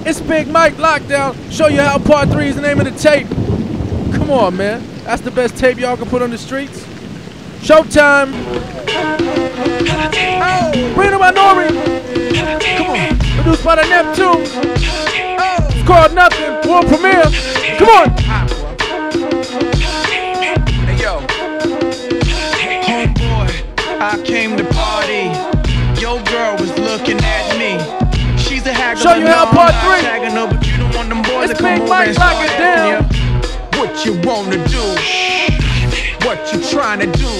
It's Big Mike Lockdown. Show you how Part 3 is the name of the tape. Come on, man. That's the best tape y'all can put on the streets. Showtime. Oh, bring it by Nori. Come on. Produced by the Neptune. Oh, it's called Nothing. World premiere. Come on. Hey, yo. Homeboy, I came to party. Your girl was looking at me. She's a haggler. Show you how Part 3. Tagging her, but you don't want them boys It's to come Big over Mike and start Lock It asking Down. you what you wanna do, what you trying to do.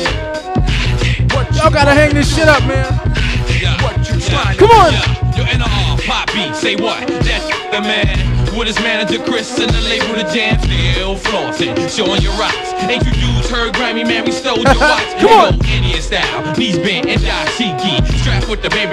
Y'all gotta hang this shit up, man. What you trying to Come on. Yo, NR, Pop B, say what? That's the man. With his manager Chris and the label The Jam, still flossing, showing your rocks. Ain't you dudes heard Grammy, man, we stole your watch. Come on. Indian style, knees bent and dashiki. Strapped with the baby,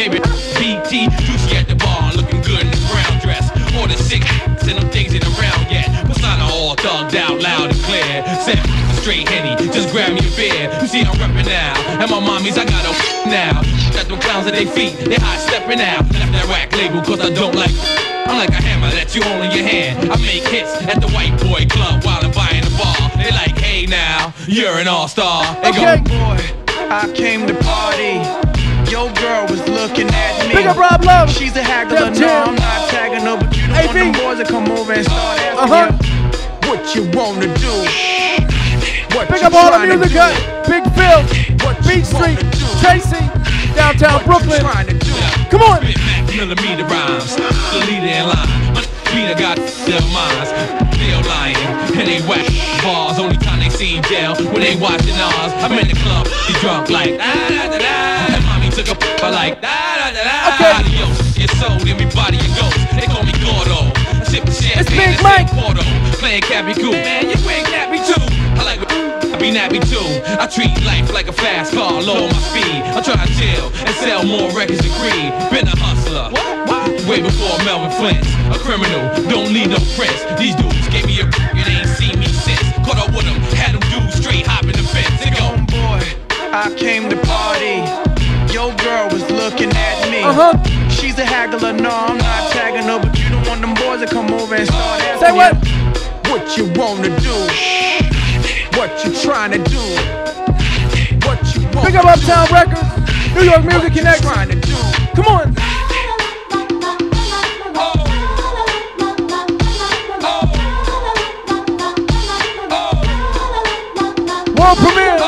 BT. Juicy at the bar, looking good in the brown dress. Or the sick, and them things ain't around yet. Persona all thugged out, loud and clear. Said straight Henny, just grab me a beer. You see I'm reppin' now, and my mommies, I got a now. Got them clowns at their feet, they high steppin' out. Left that rack label, cause I don't like. I'm like a hammer that you hold in your hand. I make hits at the white boy club while I'm buying the bar. They like, hey now, you're an all-star. They Okay. go, boy, I came to party. Your girl was looking at me. Big up Rob Love. She's a haggler, Def no, Jam. I'm not tagging her, but you don't want them boys to come over and start asking you what you wanna do. What Big you up all the trying to music do. cut. Big Phil, What you Beach Street, wanna do. Tracy, downtown What you Brooklyn. trying to do. Come on. Spit Mac millimeter rhymes, the leader in line. Peter got their minds, they're lying, and they whack bars. Only time they see jail when they watching ours. I'm in the club, he drunk like da da da da. And mommy took a like da da da da. Okay. Adios, your soul, everybody your ghost. They call me Gordo. I sip the champagne, It's Big and Mike. sip Porto. Playing Cappy Cool, man, you ain't nappy too. I like I be nappy too. I treat life like a fast car, lower my speed. I try to chill and sell more records than Creed. Been a hustler, way before Melvin Flint. A criminal, don't need no friends. These dudes gave me a and they ain't seen me since. Caught up with them, had them dudes straight hopping the fence. They go, Homeboy, I came to party. Your girl was looking at me. She's a haggler, no, I'm not tagging her, but you don't want them boys to come over and start asking Say what? you what you wanna do, what you trying to do, what you want. Big up Uptown Records, New York Music Connect. Trying to do. Come on. World premiere.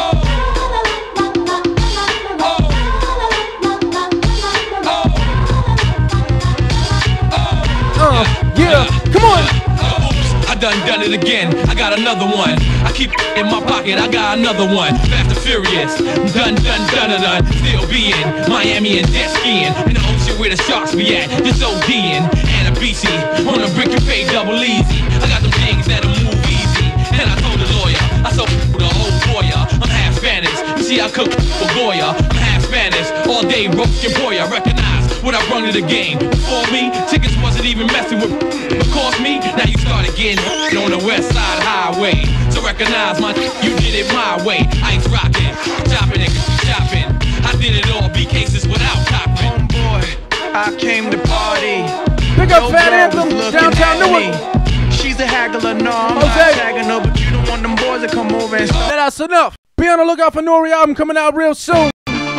Yeah. Come on. oops, I done it again. I got another one. I keep in my pocket, I got another one. Fast and Furious, done. Still be in Miami and jet skiing in the ocean where the sharks be at. Just ODing and a BC on a brick you pay double easy. I got them things that'll move easy. And I told the lawyer, I sold the whole Goya. I'm half Spanish, you see I cook for Goya. I'm half Spanish, all day roast your boy. I recognize what I brought to the game. Before me, chickens wasn't even messing with. But cost me, now you started getting on the west side highway. So recognize my, you did it my way. Ice rocking, chopping and chopping. I did it all, B cases without copping. Homeboy, I came to party. Pick up Your Fat girl Anthem, was looking downtown at Newark. me. She's a haggler, no, I'm Jose. not tagging her, but you don't want them boys to come over and start. That's enough. Be on the lookout for Nori album coming out real soon.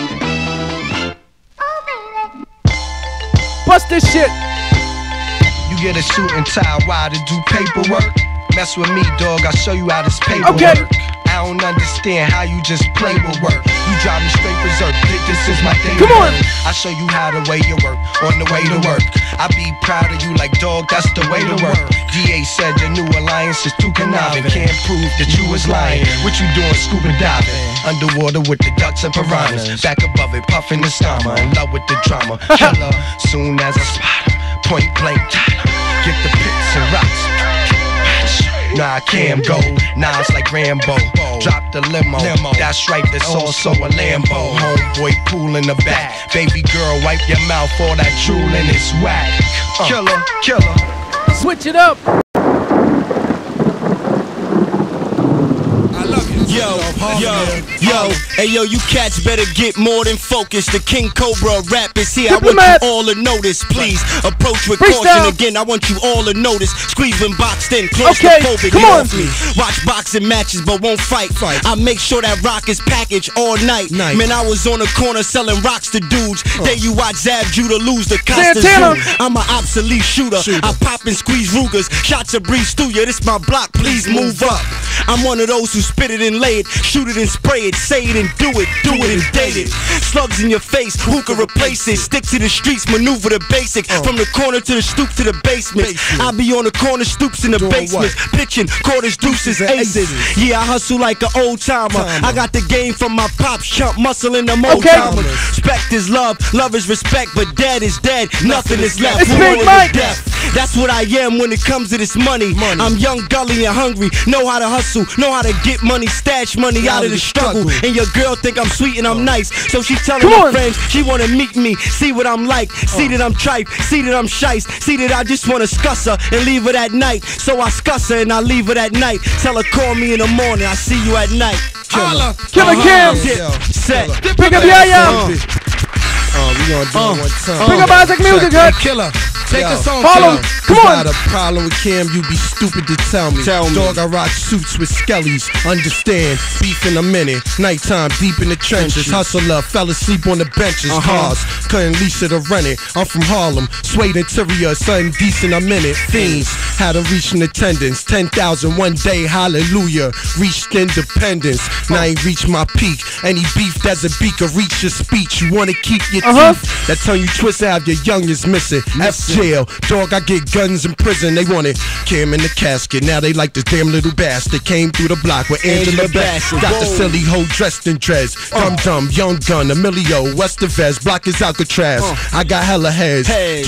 Bust this shit. You get a suit and tie, why to do paperwork? Mess with me, dog, I'll show you how this paperwork. Okay. I don't understand how you just play with work. You drive me straight berserk, this is my day. Come on. I show you how the way you work, on the way to work. I be proud of you like, dog, that's the way to work. DA said your new alliance is too conniving. Can't prove that you was lying. What you doing, scuba diving? Underwater with the ducks and piranhas. Back above it, puffing the stama. In love with the drama. Killer, soon as I spot him. Point blank, Tyler. Get the pits and rocks. Nah, I can't go. Nah, it's like Rambo. Drop the limo. That's right, that's also a Lambo. Homeboy pool in the back. Baby girl, wipe your mouth, all that drooling is whack. Killer. Switch it up. I love you. Hey yo, you cats better get more than focused. The King Cobra rap is here. I want you all to notice. Please approach with caution again. I want you all to notice. Squeeze when boxed in, claustrophobic. Come on. Watch boxing matches but won't fight. I make sure that rock is packaged all night. Man, I was on the corner selling rocks to dudes. Then you watch Zab Judah lose the Costa. I'm an obsolete shooter. I pop and squeeze Rugers. Shots of breeze through you. This my block. Please move up. I'm one of those who spit it and lay it, shoot it and spray it, say it and do it and date it. Slugs in your face, who can replace it? Stick to the streets, maneuver the basic. From the corner to the stoop to the basement. I be on the corner stoops in the basement, pitching quarters, deuces, aces. Yeah, I hustle like an old timer. I got the game from my pops, chump muscle in the old timer. Respect is love, love is respect, but dead is dead, nothing is left. It's Big Mike. That's what I am when it comes to this money. I'm young, gully, and hungry. Know how to hustle, know how to get money, stash money out of the struggle. And your girl think I'm sweet and I'm nice, so she telling her friends she wanna meet me, see what I'm like, see that I'm tripe, see that I'm shice, see that I just wanna scuss her and leave her that night. So I scuss her and I leave her that night. Tell her call me in the morning, I see you at night. Killer Kim. Set. Pick up Yaya. We gonna do it one time. Pick up Isaac Music, huh? Killer. Take us on. Follow. Come on. Got a problem with Cam, you be stupid to tell me. Dog, I rock suits with skellies. Understand, beef in a minute. Nighttime, deep in the trenches. Hustler, fell asleep on the benches. Cars, couldn't lease it or rent it. I'm from Harlem, suede interior, something decent, I'm in it. Fiends, had to reach in attendance. 10,000 one day, hallelujah. Reached independence, now I ain't reached my peak. Any beef that's a beaker, reach your speech. You wanna keep your teeth? That tongue you twist out, your young is missing. F jail, dog, I get guns in prison. They wanted Cam in the casket, now they like this damn little bastard. Came through the block with Angela Bassett. Got the silly hoe dressed in dreads. Dum young gun, Emilio, West the Vest, block is Alcatraz. I got hella heads,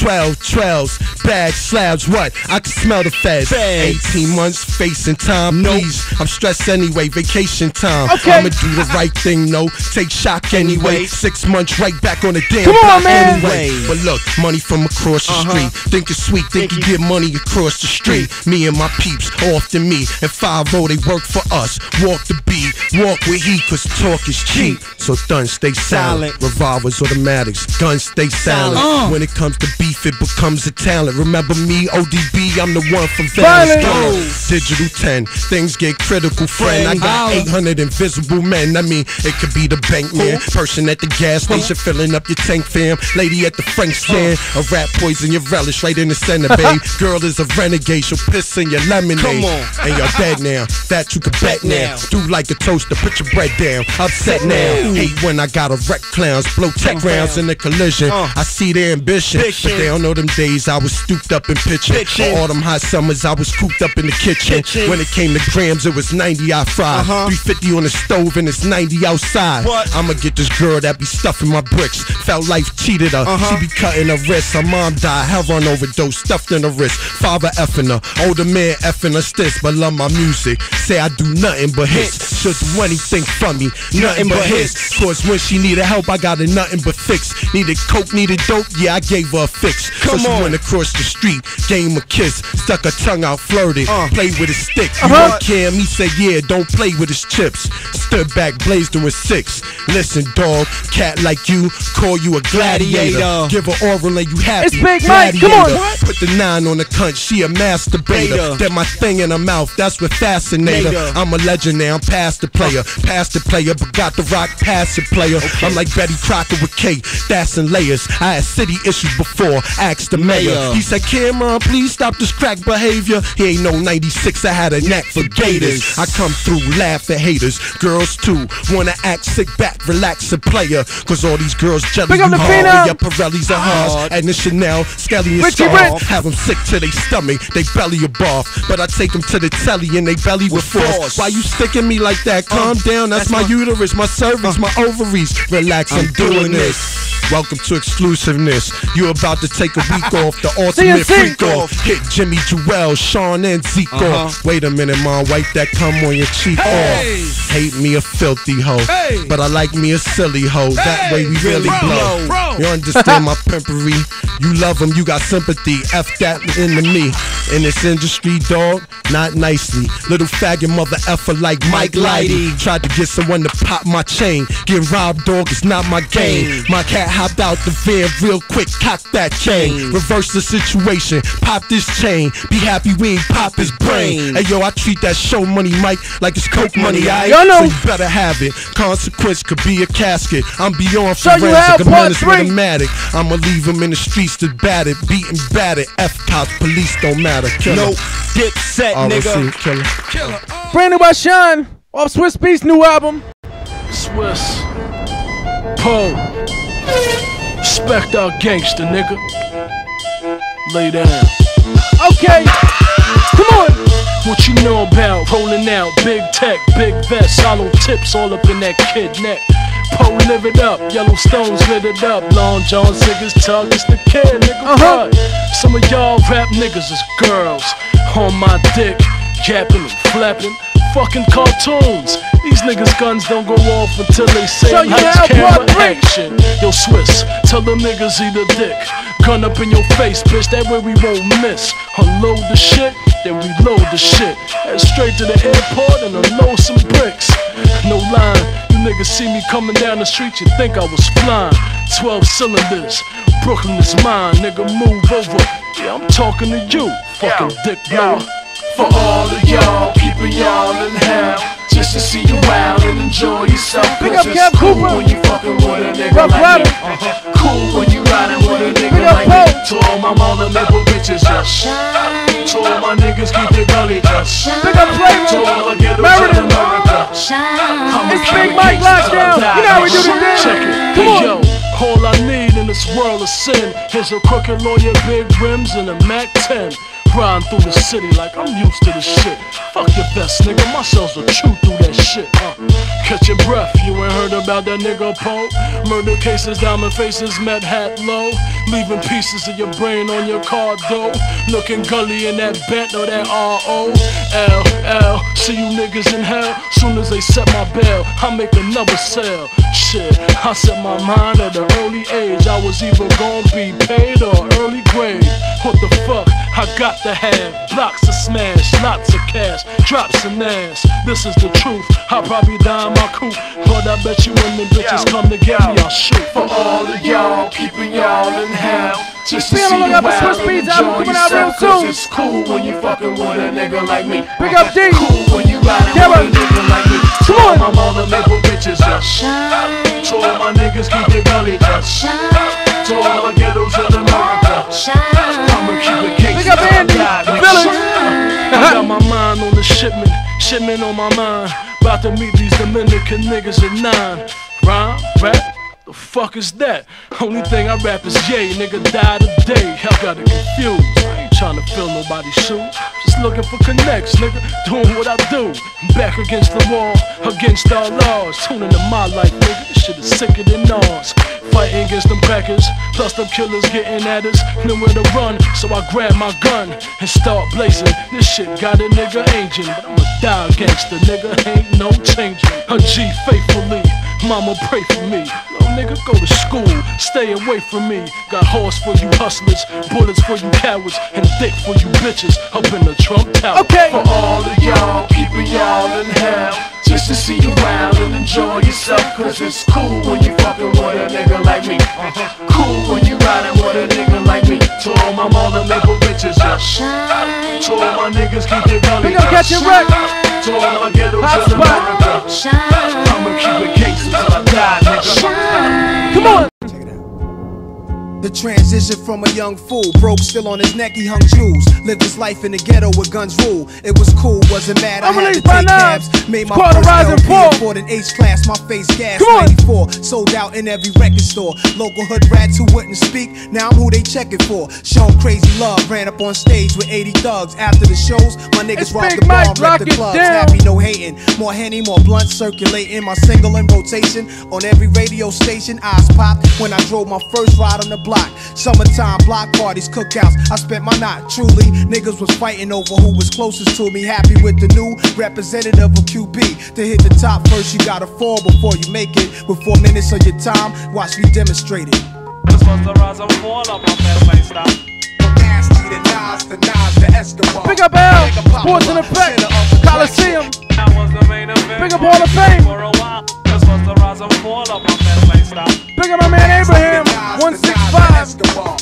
12s, bad slabs, what? I can smell the feds. 18 months facing time, please. I'm stressed anyway, vacation time. I'ma do the right thing, no, take shock anyway. 6 months right back on the damn block anyway. But look, money from across the street. Think it's sweet, think you get money across the street. Me and my peeps, often me and 5-0, they work for us. Walk the beat, walk with heat, cause talk is cheap. So done, stay silent. Revolvers, automatics, guns stay silent. When it comes to beef, it becomes a talent. Remember me, ODB, I'm the one from Valence. Digital 10, things get critical, friend. I got 800 invisible men. I mean, it could be the bank man, person at the gas station filling up your tank, fam. Lady at the Frank stand, a rat poison your relish right in the center, babe. Girl is a renegade, she'll piss in your lemonade. And you're dead now, that you can bet now. Do like a toaster, put your bread down. Upset now, hate when I gotta wreck clowns, blow tech rounds in the collision. I see their ambition, but they don't know them days I was stooped up and pitching. All them hot summers I was cooped up in the kitchen. When it came to grams, it was 90 I fried. 350 on the stove and it's 90 outside. I'ma get this girl that be stuffing my bricks. Felt life cheated her, she be cutting her wrist. Her mom died, heroin overdose, stuffed in her wrist. Father effing her, older man effing her stis, but love my music. Say I do nothing but hits. She'll do anything for me, nothing but hits. Cause when she needed help, I got her nothing but fix. Needed coke, needed dope, yeah, I gave her a fix. So she went across the street, gave him a kiss, stuck her tongue out, flirted, played with his stick. You want Cam? He said, yeah, don't play with his chips. Stood back, blazed him with 6. Listen, dog, cat like you, call you a gladiator. Give her oral and you happy. It's Big Mike, come on. Put the 9 on the cunt, she a masturbator. Then my thing in her mouth, that's what fascinate her. I'm a legend now, I'm past the player, but got the rock past the player. I'm like Betty Crocker with Kate, that's in layers. I had city issues before, asked the mayor. He said, Cameron, please stop this crack behavior. He ain't no 96, I had a knack for gators. I come through, laugh at haters. Girls too, wanna act, sit back, relax and player. Cause all these girls jelly you hard. Your Pirellis are hard, and the Chanel, Skelly and Star. Have them sick to their stomach, they belly a barf. But I take them to the telly and they belly with force. Why you sticking me like that? Calm down, that's my uterus, my cervix, my ovaries. Relax, I'm doing this. Welcome to exclusiveness. You about to take a week off, the ultimate freak off. Hit Jimmy Jewel, Sean and Zeke off. Wait a minute, mom, wipe that cum on your cheek off. Hate me a filthy hoe, but I like me a silly hoe. That way we really blow. You understand my pimpery? You love them, you got sympathy. F that into me. In this industry, dog, not nicely. Little faggot mother effer like Mike Lighty. Tried to get someone to pop my chain. Get robbed, dog, it's not my game. My cat hopped out the van real quick, cocked that chain. Reverse the situation, pop this chain. Be happy we ain't pop his brain. Hey yo, I treat that show money, Mike, like it's coke money, aight? So you better have it. Consequence could be a casket. I'm beyond forensic, a menace with a matic. I'ma leave him in the streets to battered, beaten, battered. F-cops, police don't matter. Killer. No dip set, nigga. Killer. Brand new by Sean off Swiss Beats new album. Swiss Poe, respect our gangster, nigga. Lay down. Okay, come on. What you know about rolling out big tech, big vest, hollow tips all up in that kid neck. Poe live it up, Yellowstones lit it up. Long John Ziggers tug, it's the kid, nigga. Right. Some of y'all rap niggas is girls on my dick, yapping and flapping. Fucking cartoons. These niggas' guns don't go off until they say lights, camera, action. Yo, Swiss, tell them niggas eat a dick. Gun up in your face, bitch, that way we won't miss. Unload the shit, then reload the shit. Head straight to the airport and unload some bricks. No line, you niggas see me coming down the street, you think I was flying. 12 cylinders, Brooklyn is mine, nigga, move over. Yeah, I'm talking to you, fucking dick blower. For all of y'all, keeping y'all in hell, just to see you out and enjoy yourself. Cause it's cool when you fucking with a nigga like me. Cool when you riding with a nigga like me. To all my mother nipple bitches, just to all my niggas, keep it gully, just to all the ghettos in America. It's Big Mike Lockdown. You know how we do the thing. Check it. Come on. All I need in this world of sin is a crooked lawyer, big rims, and a Mac 10. Riding through the city like I'm used to this shit. Fuck your best, nigga, my cells will chew through that shit. Catch your breath, you ain't heard about that nigga Poe? Murder cases, diamond faces, met hat low. Leaving pieces of your brain on your car door. Looking gully in that Bent or that R.O.L.L. See you niggas in hell. Soon as they set my bail, I make another sale. Shit, I set my mind at an early age. I was either gonna be paid or early grade. What the fuck? I got to have blocks of smash, lots of cash, drops of ass. This is the truth. I'll probably die in my coupe, but I bet you when the bitches come to get me, I'll shoot. For all of y'all, keeping y'all in hell, just to see you out and enjoy yourself. Cause it's cool when you fucking with a nigga like me. Big up D. Cool when you riding with a nigga like me. To all my mother maple bitches, just to all my niggas, keep it gully, just to all the ghettos in America. I'ma keep it cake. Big up Andy. I got my mind on the shipment on my mind. About to meet these Dominican niggas at 9. Rhyme, rap, the fuck is that? Only thing I rap is yay, nigga die today. I got it confused. I ain't trying to fill nobody's shoes. Just looking for connects, nigga, doing what I do. Back against the wall, against all laws. Tuning to my life, nigga, this shit is sicker than ours. Fighting against them crackers, plus them killers getting at us. Nowhere to run, so I grab my gun and start blazing. This shit got a nigga aging, but I'ma die gangster, nigga, ain't no changing. A G faithfully, mama pray for me. Little nigga go to school, stay away from me. Got horse for you hustlers, bullets for you cowards, and dick for you bitches up in the Trump Tower. Okay. For all of y'all, keeping y'all in hell, just to see you out and enjoy yourself. Cause it's cool when you fucking with a nigga like me. Cool when you riding with a nigga like me. To all my mother maple bitches, just to all my niggas, keep it gully. We gon' catch it right. To all my ghettos in America. I'ma keep it cakes until I die, nigga. Come on. The transition from a young fool, broke still on his neck, he hung jewels. Lived his life in the ghetto where guns rule. It was cool, wasn't mad, I had to take cabs. Made my first LP, afford an H-class, my face gas, 94. Sold out in every record store. Local hood rats who wouldn't speak, now I'm who they checking for. Shown crazy love, ran up on stage with 80 thugs. After the shows, my niggas robbed the bar, wrecked the clubs. Happy, no hating, more Henny, more blunt circulating. My single in rotation, on every radio station. Eyes popped when I drove my first ride on the block. Summertime block parties, cookouts, I spent my night. Truly, niggas was fighting over who was closest to me. Happy with the new representative of QB. To hit the top first, you gotta fall before you make it. With 4 minutes of your time, watch me demonstrate it. This was the rise and fall of my best lifestyle. Nasty to Nas to Escobar. Big up L, Sports in Effect, Coliseum. That was the main event. Big up Hall of Fame. For a while. This was the rise and fall of my best lifestyle. Big up my man Abraham, 165.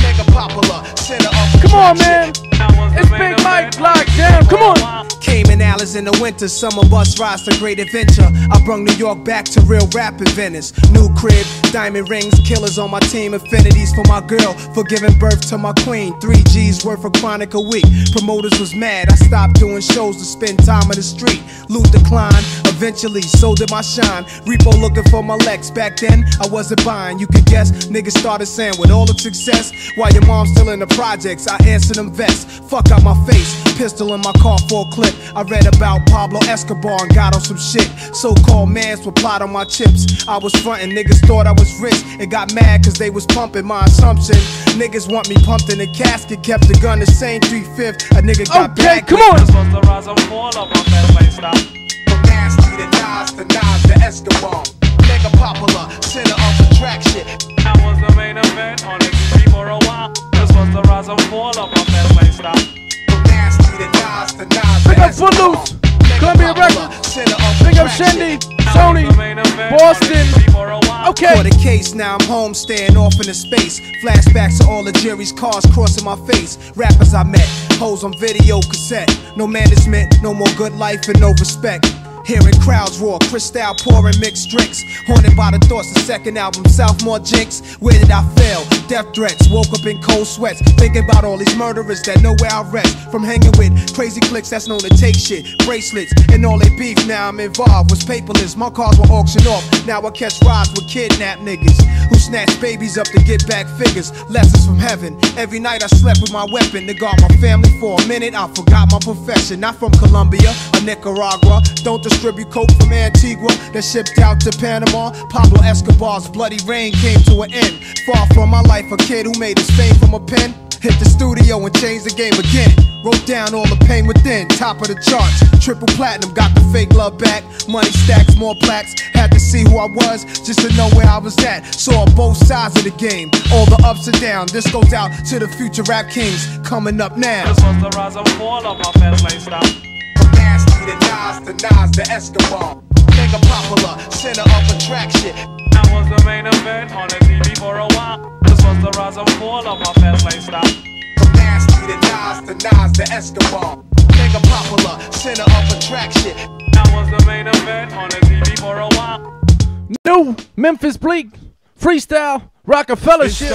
Come on, man. It's Big Mike, lockdown. Come on. Cayman Islands in the winter, summer bus rides to great adventure. I brung New York back to real rap inventors. New crib, diamond rings, killers on my team, affinities for my girl, for giving birth to my queen. 3 G's worth of chronic a week. Promoters was mad, I stopped doing shows to spend time in the street. Loot declined, eventually so did my shine. Repo looking for my Lex, back then I wasn't buying. You could guess, niggas started saying with all the success, while your mom's still in the projects, I answer them vests. Fuck out my face, pistol in my car for a clip. I read about Pablo Escobar and got on some shit. So-called mans would plot on my chips. I was frontin', niggas thought I was rich and got mad cause they was pumping my assumption. Niggas want me pumped in a casket, kept the gun the same 3/5. A nigga got back. Come on. This was the rise and fall of my best lifestyle. From nasty to Nas to Escobar. Mega popular, center of attraction. That was the main event on XTV for a while. This was the rise and fall of my best lifestyle. From nasty to Nas Big up Footloose, Columbia Records. Big up Shendy, Sony, Boston. Okay. For the case, now I'm home, staying off into space. Flashbacks to all the Jerry's cars crossing my face. Rappers I met, hoes on video cassette. No management, no more good life and no respect. Hearing crowds roar, Cristal pouring mixed drinks. Haunted by the thoughts, the second album, Southmore Jinx. Where did I fail? Death threats, woke up in cold sweats. Thinking about all these murderers that know where I rest. From hanging with crazy cliques that's known to take shit. Bracelets and all they beef, now I'm involved. Was paperless, my cars were auctioned off. Now I catch rides with kidnapped niggas who snatch babies up to get back figures. Lessons from heaven. Every night I slept with my weapon to guard my family. For a minute I forgot my profession. Not from Colombia or Nicaragua. Don't distribute coke from Antigua that shipped out to Panama. Pablo Escobar's bloody reign came to an end. Far from my life, a kid who made his fame from a pen. Hit the studio and changed the game again. Wrote down all the pain within, top of the charts. Triple platinum, got the fake love back. Money stacks, more plaques. Had to see who I was, just to know where I was at. Saw both sides of the game, all the ups and downs. This goes out to the future rap kings coming up now. This was the rise and fall of my best lifestyle. From nasty to Nas to Escobar. Mega popular, center of attraction. That was the main event on XTV for a while. This was the rise and fall of my best lifestyle. From nasty to Nas to Escobar. Mega popular, center of attraction. That was the main event on XTV for a while. New Memphis Bleak, freestyle, Rockefeller shit.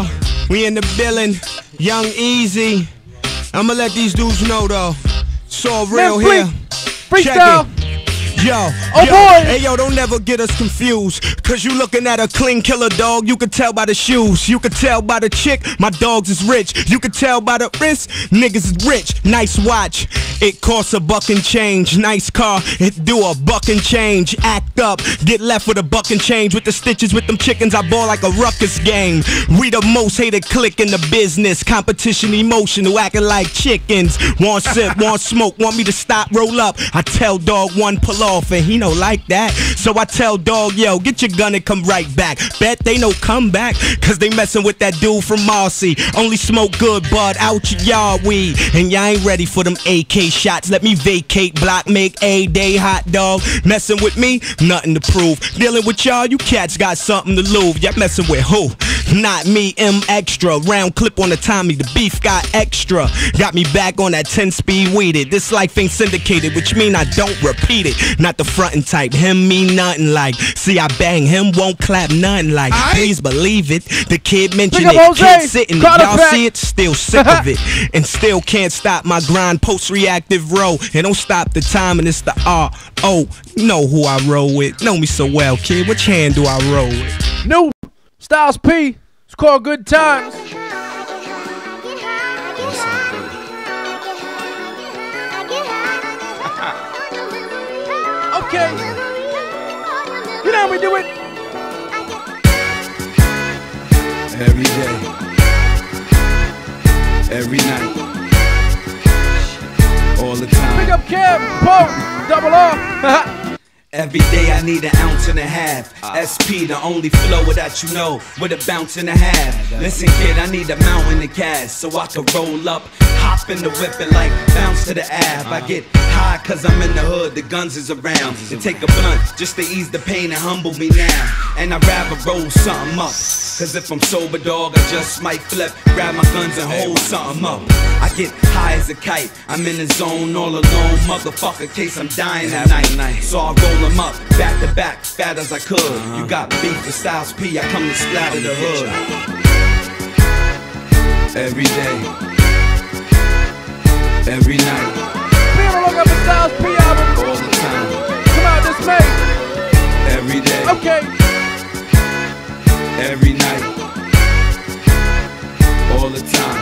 We in the building, Young Easy. I'ma let these dudes know though. It's all real here. Freestyle. Yo, oh boy. Hey yo, don't never get us confused. Cause you looking at a clean killer dog. You can tell by the shoes. You can tell by the chick. My dogs is rich. You can tell by the wrist. Niggas is rich. Nice watch. It costs $1 and change. Nice car. It do $1 and change. Act up. Get left with $1 and change. With the stitches with them chickens. I ball like a ruckus game. We the most hated clique in the business. Competition emotional. Acting like chickens. Want sip, want smoke. Want me to stop, roll up. I tell dog one pull off. And he no like that. So I tell dog, yo, get your gun and come right back. Bet they no come back. Cause they messing with that dude from Marcy. Only smoke good bud out your yard weed. And y'all ain't ready for them AK shots. Let me vacate block, make a day hot dog. Messing with me, nothing to prove. Dealing with y'all, you cats got something to lose. Y'all messing with who? Not me, M extra. Round clip on the Tommy, the beef got extra. Got me back on that 10-speed weeded. This life ain't syndicated, which mean I don't repeat it. Not the frontin' type, him mean nothing like. See I bang, him won't clap nothing like. Please believe it, the kid mentioned it. Kid sitting, y'all see it, still sick of it. And still can't stop my grind, post-reactive row. And don't stop the time and it's the R.O. You know who I roll with, know me so well kid, which hand do I roll with? New Styles P, it's called Good Times. Okay, you know how we do it. Every day, every night, all the time. Big up Kev, Poe, Double R. Every day I need an ounce and a half. SP, the only flow that you know, with a bounce and a half. Listen kid, I need a mountain of cash so I can roll up, hop in the whip and like bounce to the Ave. I get high cause I'm in the hood, the guns is around. And take a blunt just to ease the pain and humble me now. And I'd rather roll something up, cause if I'm sober dog I just might flip, grab my guns and hold something up. I get high as a kite, I'm in the zone all alone, motherfucker, case I'm dying tonight. So I roll them up, back to back, fat as I could. You got beef with Styles P, I come to splatter the hood. Every day, every night. People look up the Styles P album. All the time. Come out this May. Every day. Okay. Every night. All the time.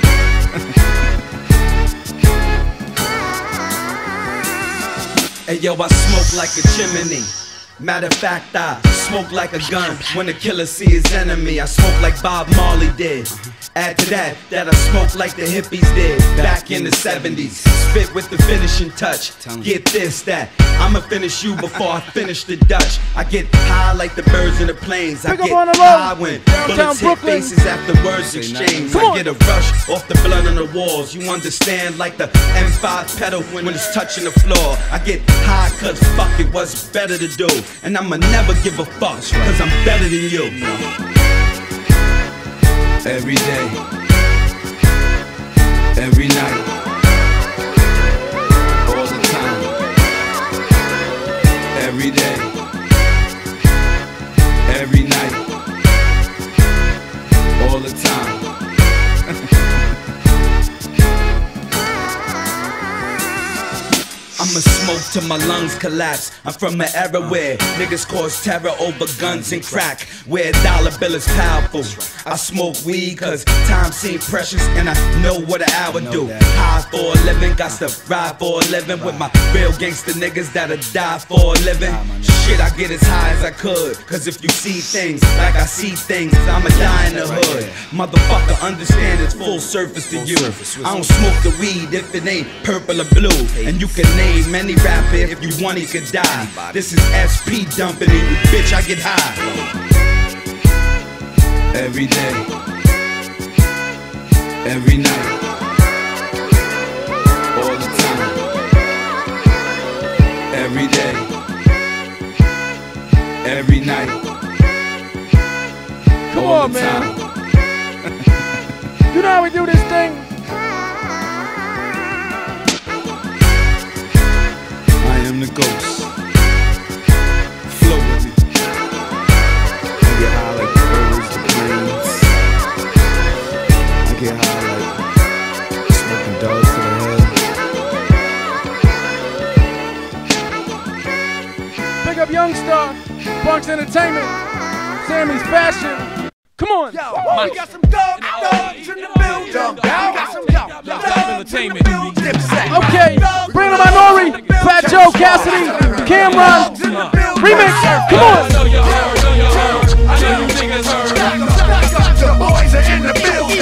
Hey yo, I smoke like a chimney. Matter of fact, I smoke like a gun. When the killer see his enemy, I smoke like Bob Marley did. Add to that I smoke like the hippies did back in the 70s. Spit with the finishing touch. Get this, that I'ma finish you before I finish the Dutch. I get high like the birds in the plains. I get high when bullets hit faces after words exchange. I get a rush off the blood on the walls. You understand, like the M5 pedal when it's touching the floor. I get high cause fuck it, what's better to do. And I'ma never give a fuck cause I'm better than you. Every day, every night, all the time. Every day, every night, all the time. I'ma smoke till my lungs collapse. I'm from an era where niggas cause terror over guns and crack, where a dollar bill is powerful. I smoke weed cause time seems precious and I know what an hour do. High for a living, got to ride for a living with my real gangster niggas that'll die for a living. Shit, I get as high as I could, cause if you see things like I see things, I'ma die in the hood. Motherfucker, understand it's full service to you. I don't smoke the weed if it ain't purple or blue. And you can name any rapper if you want, he could die. This is SP dumping in you, bitch, I get high. Every day, every night, all the time. Every day, every night. Come on, man. You know how we do this thing? I am the ghost. Flow with me. I get high like the birds, the planes. I get high like smoking dogs to the head. Big up Youngstar, Bronx Entertainment, Sammy's Fashion. Come on. Yo, we got some dogs in the building. We got some dogs Entertainment. Okay, Brandon Minori, Fat Joe, Cassidy, Cameron, remix. Come on. The boys are in the building.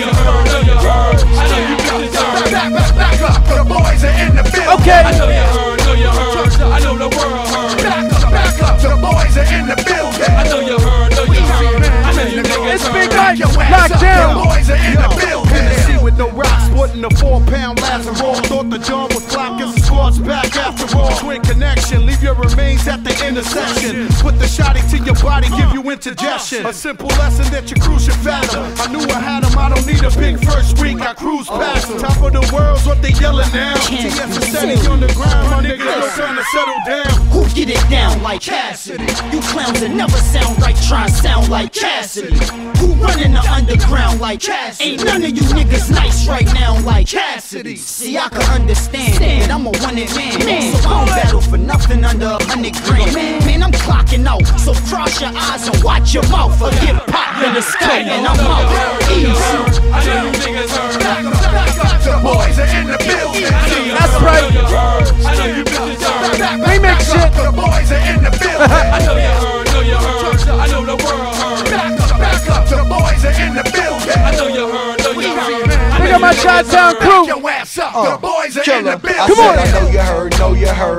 Back up. The boys are in the building. Okay. I know you heard. I know the world heard. Back up. The boys are in the building. I know you heard. I know you niggas It's Big heard. Mike, locked down. The boys are in the building. With no rocks, sporting a 4-pound Lazarus. Thought the John was black, guess the squad's back after all. Twin connection, leave your remains at the intersection. Put the shotty to your body, give you indigestion. A simple lesson that your crew should fathom. I knew I had them, I don't need a big first week, I cruise past them. Top of the world's what they yelling now. TS is steady on the ground, my niggas no time to settle down. Who get it down like Cassidy? You clowns that never sound right, try and sound like Cassidy. Who running the underground like Cassidy? Ain't none of you niggas nice right now like Cassidy. See, I can understand that I'm a one-hit man, so I don't battle for nothing under 100 grand. Man, I'm clocking out, so cross your eyes and watch your mouth or get popped in the sky and I'm out. Easy. I know you niggas heard. The boys are in the building. That's right. I know you bitches heard. Remix shit. The boys are in the building. I know you heard. I know the world heard. Back up. The boys are in the building. I know you heard. Big up my Chi-Town crew. Your ass up. The boys are in the building. Come on. I know you heard.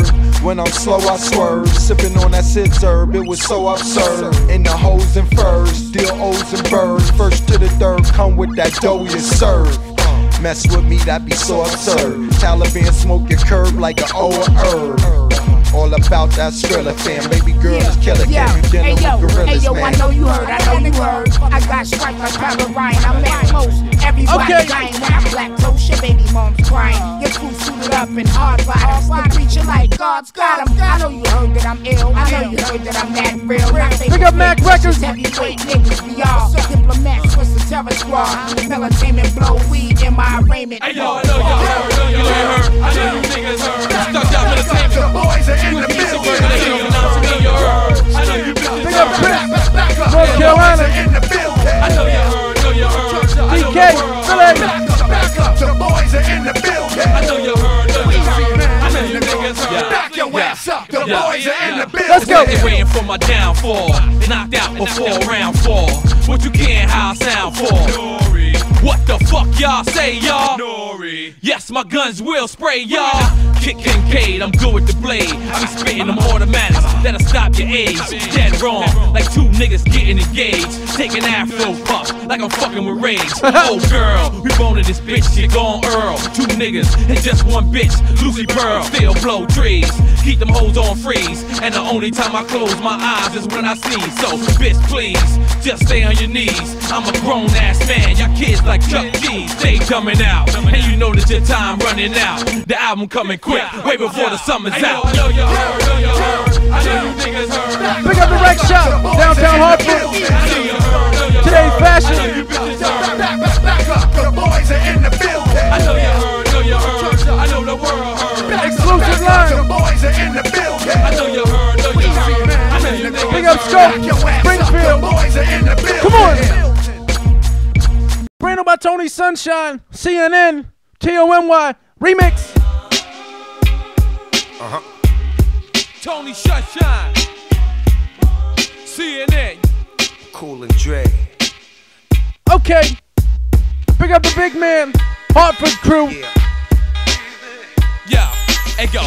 When I'm slow, I swerve. Sipping on that scissor, it was so absurd. In the hoes and furs, still O's and birds. First to the third, come with that dough you serve. Mess with me, that be so absurd. Taliban smoke your curb like an O herb. All about that Skrilla fam, baby girl is killer. Can you dinner with gorillas, man? I know you heard. I got stripes like Papa Ryan. I'm at most. Everybody dying when I'm black toast. Your baby mom's crying. Your crew suited up in hard bottoms. The preacher like God's got him. I know you heard that I'm ill. I know you heard that I'm that real. Pick up Mac Records. Heavyweight niggas, we all diplomats with the terror squad. Melatonin blow weed in my arraignment. Hey yo, I know y'all heard. I know you niggas heard. Stuck out Melatonin. The boys are in the building. I know you bitches Pick up Back up. North Carolina. In the building. I know you heard. DK, Philly. Back up. The boys are in the building. I know you heard. I know you niggas heard. Back your ass up. The boys are in the building. Let's go. They waiting for my downfall. Knocked out before round 4. What you can't how I sound for? What the fuck y'all say, y'all? Yes, my guns will spray, y'all. Kick Kincaid, I'm good with the blade. I be spitting them automatics that'll stop your age. Dead wrong, like 2 niggas getting engaged. Taking afro puff, like I'm fucking with rage. Oh girl, we boning this bitch, she gon' Earl. 2 niggas and just 1 bitch, Lucy Pearl. Still blow trees, keep them hoes on freeze. And the only time I close my eyes is when I sneeze. So bitch please, just stay on your knees. I'm a grown ass man, y'all kids like Chuck Cheese. Stay coming out, and you know that your time running out. The album coming quick, way before the summer's out. I know you niggas heard. Pick up the Rec Shop, downtown Hartford. Today's fashion. Back up. The boys are in the building. I know you heard. I know the world heard. Exclusive line. The boys are in the building. I know you heard. I know you niggas. Pick up Scope, Springfield. The boys are in the building. Come on. Brand by Tony Sunshine, CNN, TONY, remix. Tony Sunshine, CNN. Cool and Dre. Okay. Pick up the big man, Hartford crew. Yeah, hey go.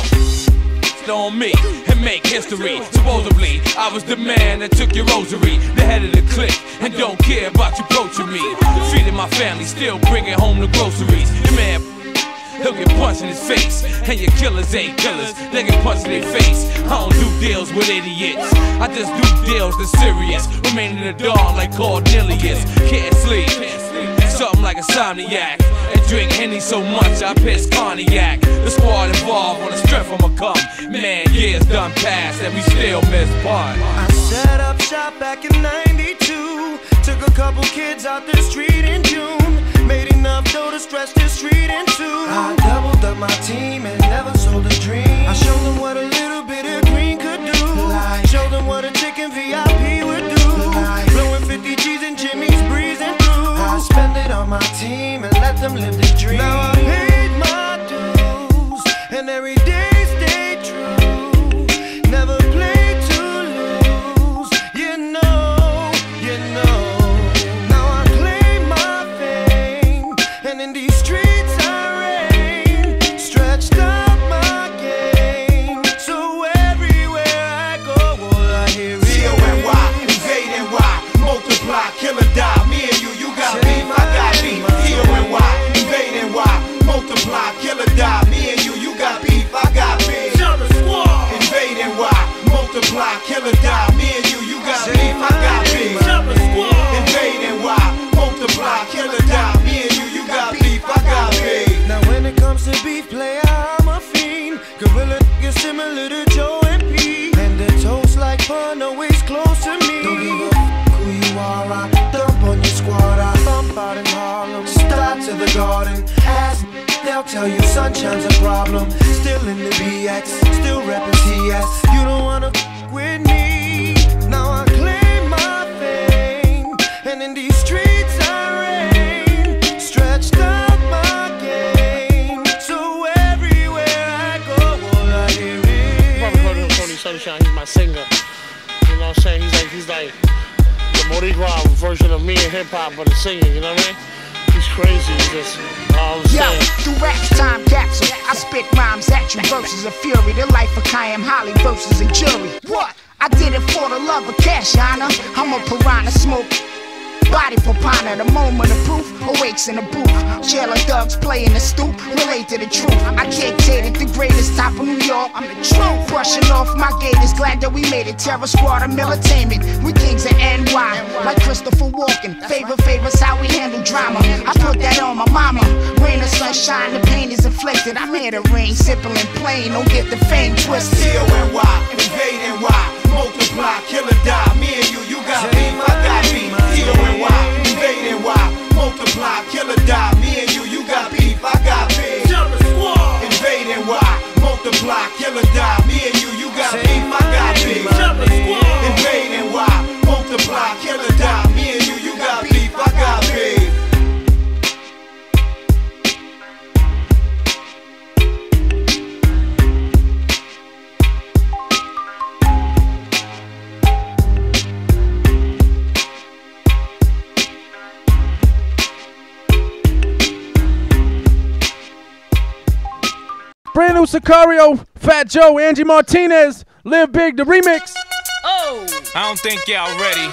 On me and make history. Supposedly, I was the man that took your rosary, the head of the clique, and don't care about you approaching me. Feeding my family, still bringing home the groceries. Your man, he'll get punched in his face, and your killers ain't killers. They get punched in their face. I don't do deals with idiots. I just do deals that's serious. Remain in the dark like Cornelius. Can't sleep. Something like a insomniac. And drink Henny so much I piss cognac. The squad involved on the strength of my cum. Man, years done past and we still miss part. I set up shop back in '92. Took a couple kids out the street in June. Made enough dough to stretch the street in 2. I doubled up my team and never sold a dream. I showed them what a little bit of green could do. Showed them what a chicken VIP would do. Blowing 50 G's and Jimmy's breezing through. I spend it on my team and let them live the dream. Now I paid my dues and every day stay true. Never play to lose. You know, you know. Now I claim my fame and in these streets I reign. Stretched out my game, so everywhere I go, all I hear is T-O-N-Y, invade NY, multiply, kill or die. Me and you got beef, I got beef. T-O-N-Y, invade NY, multiply, kill or die. Me and you got beef, I got beef. Invade NY, multiply, kill or die. Me and you got beef, I got beef. Invade NY, multiply, kill or die. Me and you got beef, I got beef. Now when it comes to beef player, I'm a fiend. Gorilla is similar to Joe and P. And the toast like fun, always close to me. Don't give a f who you are, I dump on your squad. I bump out in Harlem, start to the garden. Ask, they'll tell you sunshine's a problem. Still in the BX, still reppin' TS. You don't wanna f with me. Now I claim my fame, and in these streets I reign. Stretched out my game, so everywhere I go, all I hear is Tony Sunshine, he's my singer. You know what I'm saying? He's like the Boricua version of me in hip hop, but a singer, you know what I mean? He's crazy is this? All I'm saying. Through raps, time capsule. I spit rhymes at you, verses of fury. The life of Kayam Holly versus a jury. What? I did it for the love of cash, Yana. I'm a piranha, smoke body papana. The moment of proof awakes in the booth. Jailer thugs play in the stoop, relate to the truth. I dictated the greatest top of New York. I'm the truth. Brushing off my gators, glad that we made it. Terror Squad of Militainment. We kings of NY, like Christopher Walken. Favorites how we handle drama. I put that on my mama. Rain or sunshine, the pain is inflicted. I'm here to rain, simple and plain. Don't get the fame twisted. C-O-N-Y, invade NY, multiply, kill or die. Me and you got beef, I got beef. C-O-N-Y, invade NY, multiply, kill or die. Me and you got beef, I got beef. Invade NY, multiply, kill or die. Me and you got beef, I got beef. Invade NY, multiply, kill or die. Me and you got beef, I got beef. Brand new Sicario, Fat Joe, Angie Martinez, Live Big, the remix. Oh! I don't think y'all ready.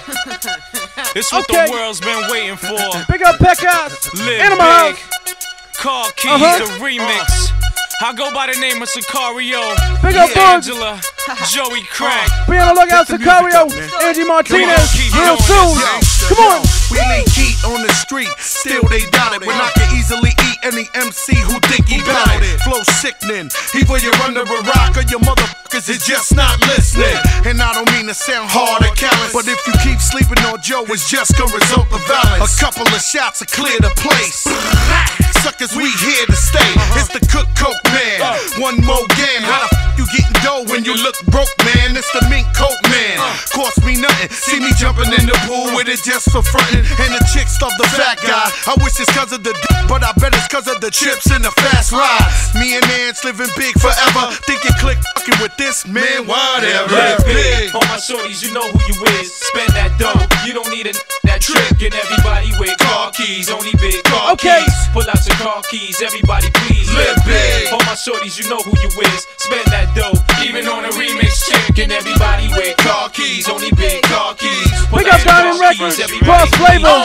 It's what the world's been waiting for. Big up Pecos, Live Animal Big, House. Car Keys, the remix. I go by the name of Sicario. Big up Bugs. Angela, Joey Crack. Be on the lookout, Sicario, Angie Martinez, real soon. Come on. We lean heat on the street, still they doubt it. When I can easily eat any MC who think he bout it. Flow sickening, either you're under a rock or your motherfuckers is just not listening. And I don't mean to sound hard or callous, but if you keep sleeping on Joe, it's just gonna result of violence. A couple of shots will clear the place. Suckers, we here to stay. It's the Cook Coke Man. One more game. How the f you getting dough when you look broke, man? It's the Mink Coat Man. Cost me nothing. See me jumping in the pool with it just for frontin'. And the chicks love the fat guy. I wish it's cause of the but I bet it's cause of the chips and the fast ride. Me and Nance living big forever. Think you click fucking with this man, whatever. Live big. All my shorties, you know who you is. Spend that dough. You don't need that trick. And everybody with car keys. Only big car keys. Pull out your car keys. Everybody please live big. All my shorties, you know who you is. Spend that dough. Even on a remix chick. And everybody with car keys. Only big car keys. Pick up Diamond Records. Cross Flavor.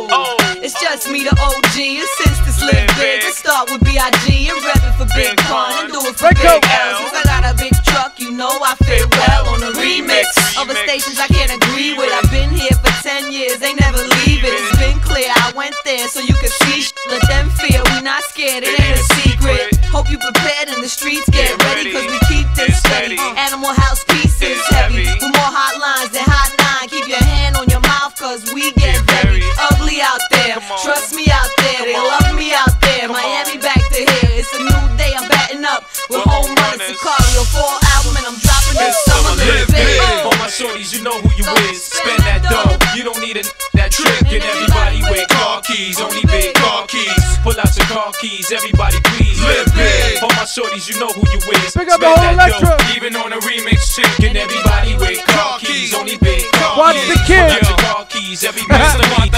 It's just me, the OG, and since this live big, let's start with B.I.G. and rep it for Big Pun and do it for Big L. Since I got a big truck, you know I fit well on the remix. Other stations I can't agree with. I've been here for 10 years, they never leave it. It's been clear, I went there so you could see. Let them feel we not scared, it ain't a secret. Hope you prepared in the streets, get ready, cause we keep this steady. Animal House pieces heavy, with more hotlines than Hot 9. Keep your hand on your mouth, cause we get very ugly out there. Trust me out there, they love me out there. Miami back to here, it's a new day, I'm batting up with home runners. Sicario, fall album, and I'm dropping this summer. Live big. All my shorties, you know who you is. Spend that dough, you don't need that trick. And everybody with car keys, only big car keys. Pull out your car keys, everybody please live big. All my shorties, you know who you is. Pick up the whole Electra. Even on a remix chick. And everybody with car keys, only big car keys. Watch the kid. Pull out your car keys, everybody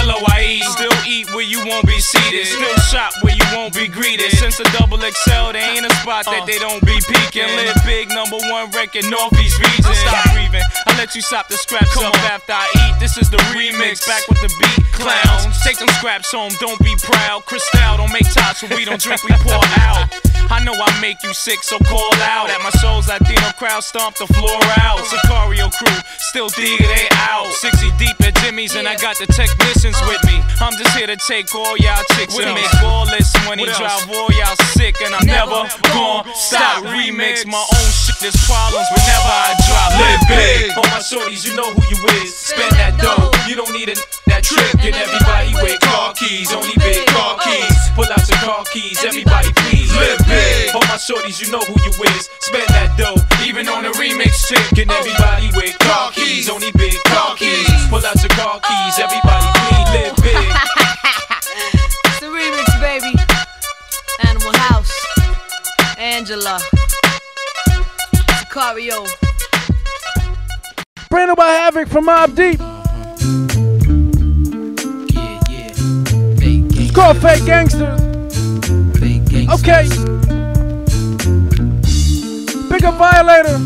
still eat where you won't be seated. Still shop where you won't be greeted. Since the double XL, there ain't a spot that they don't be peeking. Live big, #1 record, Northeast region. Stop breathing, I let you stop the scraps up after I eat. This is the remix, back with the beat. Clowns, take them scraps home, don't be proud. Cristal, don't make tops when we don't drink, we pour out. I know I make you sick, so call out. At my shows, Latino crowd stomp the floor out. Sicario crew, still dig it, they out. 60 deep at Jimmy's and I got the technicians with me. I'm just here to take all y'all chicks and make all this money, drive all y'all sick. And I'm never gon' stop. Remix my own shit, there's problems whenever I drop. Live big. All my shorties, you know who you is. Spend that dough, you don't need that trick. And everybody with car keys, only big car keys. Pull out your car keys, everybody please live big. All my shorties, you know who you is. Spend that dough, even on a remix chick. And everybody with car keys, only big car keys. Pull out your car keys, everybody please live big. It's the remix, baby. Animal House, Angela, Sicario. Brand new by Havoc from Mobb Deep. called Fake Gangsters. Okay. Big up Violator.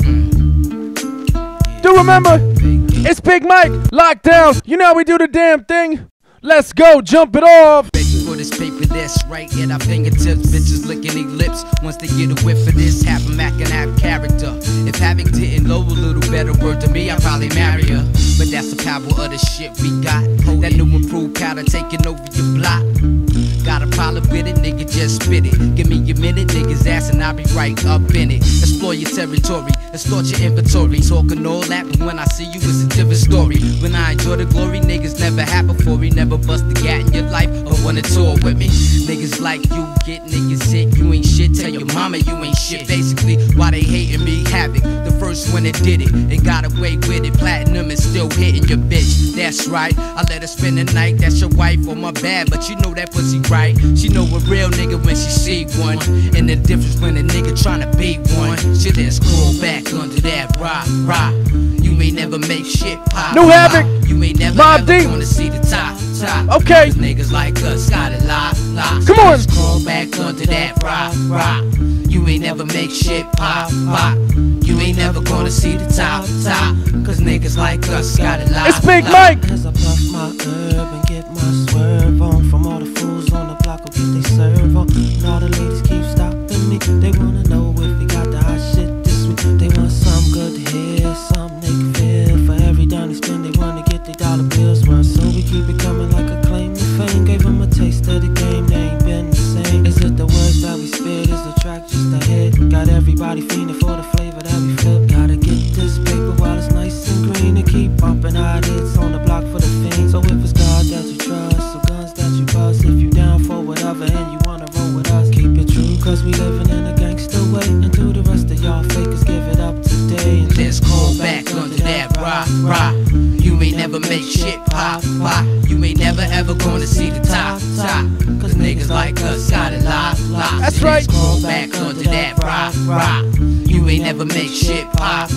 Do remember, it's Big Mike, Lockdown. You know how we do the damn thing. Let's go, jump it off. For this paper that's right at our fingertips. Bitches licking their lips once they get a whiff of this. Half a Mac and half character. If having didn't know a little better word to me, I'd probably marry her. But that's the power of the shit we got. That new improved powder taking over your block. Got a problem with it, nigga, just spit it. Give me a minute, niggas ass and I'll be right up in it. Explore your territory, extort your inventory. Talking all that, but when I see you, it's a different story. When I enjoy the glory, niggas never had before. We never bust a gat in your life or wanna tour with me. Niggas like you get niggas sick, you ain't shit. Tell your mama you ain't shit. Basically, why they hating me? Havoc, the first one that did it and got away with it. Platinum is still hitting your bitch. That's right, I let her spend the night. That's your wife on my bad, but you know that pussy right. She know a real nigga when she see one, and the difference when a nigga tryna be one. Shit that's cool back under that rock. You may never make shit pop. New Havoc. You ain't never gonna see the top. Okay. Niggas like us got it locked. Come on. Crawl back under that rock. You ain't never make shit pop. You ain't never gonna see the top. Cause niggas like us got it locked. It's Big Mike. As I puff my herb and get my swerve on from all the fools on the block will get they serve on. And all the ladies keep stopping me. They wanna know if we got the hot shit this week. They want some good to hear, something they can feel. For every dime they spend, they wanna get their dollar bills run. So we keep it coming like a claim to fame. Gave them a taste of the game, they ain't been the same. Is it the words that we spit? Is the track just a hit? Got everybody fiending for the flavor that we flip. Gotta get this paper while it's nice and green and keep bumping hot hits on the block for the fiends. So if it's God that you trust, or guns that you bust, if you down for whatever and you wanna roll with us, keep it true, cause we living in a gangster way. And to the rest of y'all fakers, give it up today. And let's crawl back under that rock. You ain't never make shit pop. You ain't never ever gonna see the top. Cause niggas like us got it locked. That's right. Let's crawl back under that rock. You ain't never make shit pop.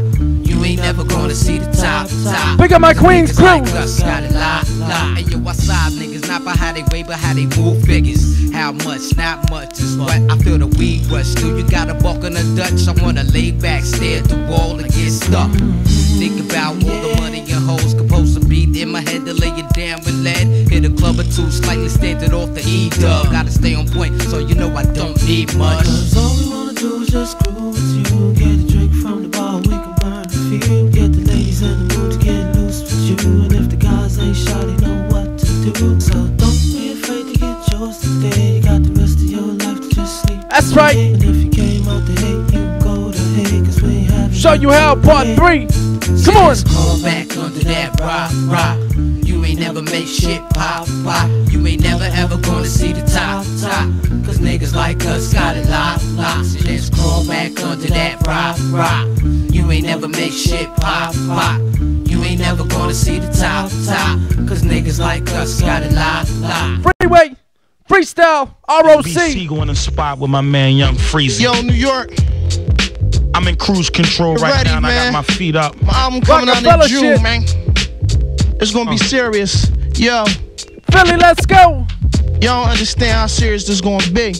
You ain't never gonna see the top. Pick up my Queens crew. Like us got it locked. Hey yo, what's up, niggas? Not by how they weigh, but how they move figures. How much? Not much is what I feel the weed rush. Still, you got a bulk on the Dutch. I wanna lay back, stare at the wall and get stuck. Think about all the money and hoes composed to beat in my head to lay it down with lead. Hit a club or two, slightly standing off the E-dub. Gotta stay on point, so you know I don't need much. Cause all we wanna do is just screw with you. Get a drink from the bar, we can burn a few. Get the ladies in the mood to get loose with you. And if the guys ain't shy, they know what to do. So don't be afraid to get yours today. You got the rest of your life to just sleep. That's right. And if you came out to hate, you go to hate. Cause we ain't having Show you how, part 3. Come on. Crawl back under that rock. You ain't never make shit pop. You ain't never ever gonna see the top. Cause niggas like us got it locked. Let's crawl back under that rock. You ain't never make shit pop. You ain't never gonna see the top. Cause niggas like us got it locked. Freeway, freestyle, ROC. BC going to spot with my man Young Freezy. Yo, New York. I'm in cruise control right now and I got my feet up. My album coming out in June, man. It's gonna be serious. Yo. Philly, let's go. Y'all don't understand how serious this gonna be.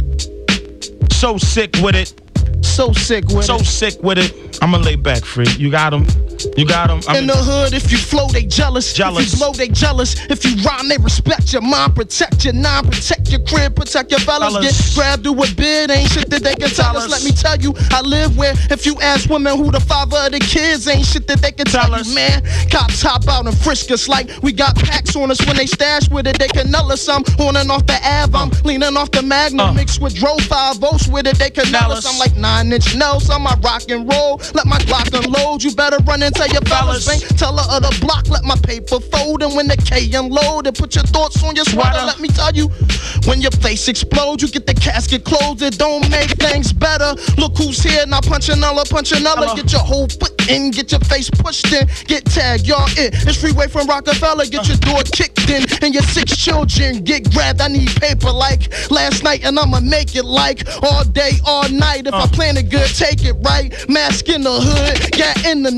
So sick with it. So sick with it. So sick with it. I'ma lay back, Free. You got him. You got him. In the hood, if you flow, they jealous. If you blow, they jealous. If you rhyme, they respect your mind, protect your nine, protect your crib, protect your fellas. Get grabbed to a bid, ain't shit that they can tell us. Let me tell you, I live where if you ask women who the father of the kids, ain't shit that they can tell us. Man, cops hop out and frisk us like we got packs on us. When they stash with it, they can null us. I'm on and off the Ave, I'm leaning off the Magnum, mixed with Dro 5 volts with it, they can null us. I'm like 9-inch nails on my rock and roll. Let my Glock unload, you better run and tell your fellas. Tell her of the block, let my paper fold. And when the K unload, and put your thoughts on your sweater. Let me tell you, when your face explodes, you get the casket closed. It don't make things better. Look who's here, now punch another. Get your whole foot in, get your face pushed in. Get tagged, y'all it. It's Freeway from Rockefeller, get your door kicked in. And your 6 children get grabbed, I need paper like last night. And I'ma make it like all day, all night. If I plan it good, take it right. Mask in the hood, gat in the knife.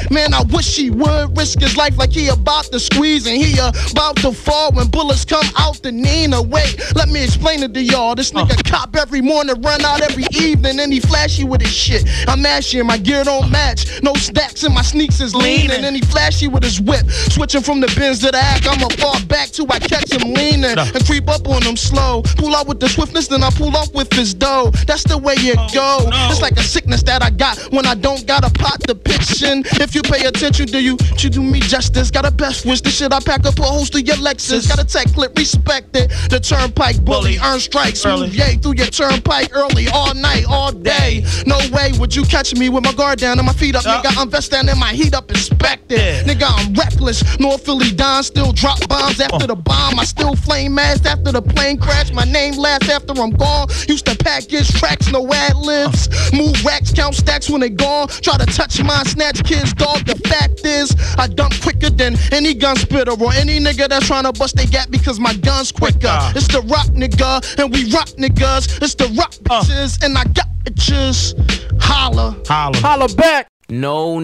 Man, I wish he would risk his life like he about to squeeze and he about to fall when bullets come out the Nina. Wait, let me explain it to y'all. This nigga cop every morning, run out every evening, and he flashy with his shit. I'm ashy and my gear don't match. No stacks and my sneaks is lean, and then he flashy with his whip. Switching from the Benz to the Act, I'ma fall back till I catch him leaning and creep up on him slow. Pull out with the swiftness, then I pull off with his dough. That's the way it go. It's like a sickness that I got when I don't got a pot to pitch in. If you pay attention, you do me justice. Got a best wish, the shit I pack up a host of your Lexus. Got a tech clip, respect it. The turnpike bully, earn strikes. Move yay through your turnpike early, all night, all day. No way would you catch me with my guard down and my feet up. Nigga, I'm vest down and my heat up inspected. Nigga, I'm reckless. North Philly Don still drop bombs after the bomb. I still flame mast after the plane crash. My name lasts after I'm gone. Used to package tracks, no ad-libs. Move racks, count stacks when they gone. Try to touch mine, snatch kids, dog. The fact is, I dump quicker than any gun spitter or any nigga that's trying to bust they gap because my gun's quicker. It's the rock nigga, and we rock niggas. It's the rock bitches, and I got bitches. Holla. Holla back. No.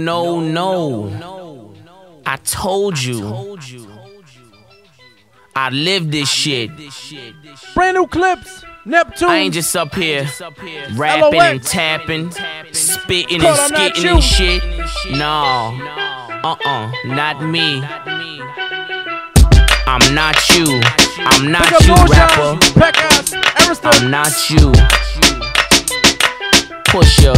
I told you. I live this shit. Brand new clips. Neptune. I ain't just up here rapping and tapping, spitting and skitting and shit. No. Not me. I'm not you. I'm not you, rapper. I'm not you. Pusher.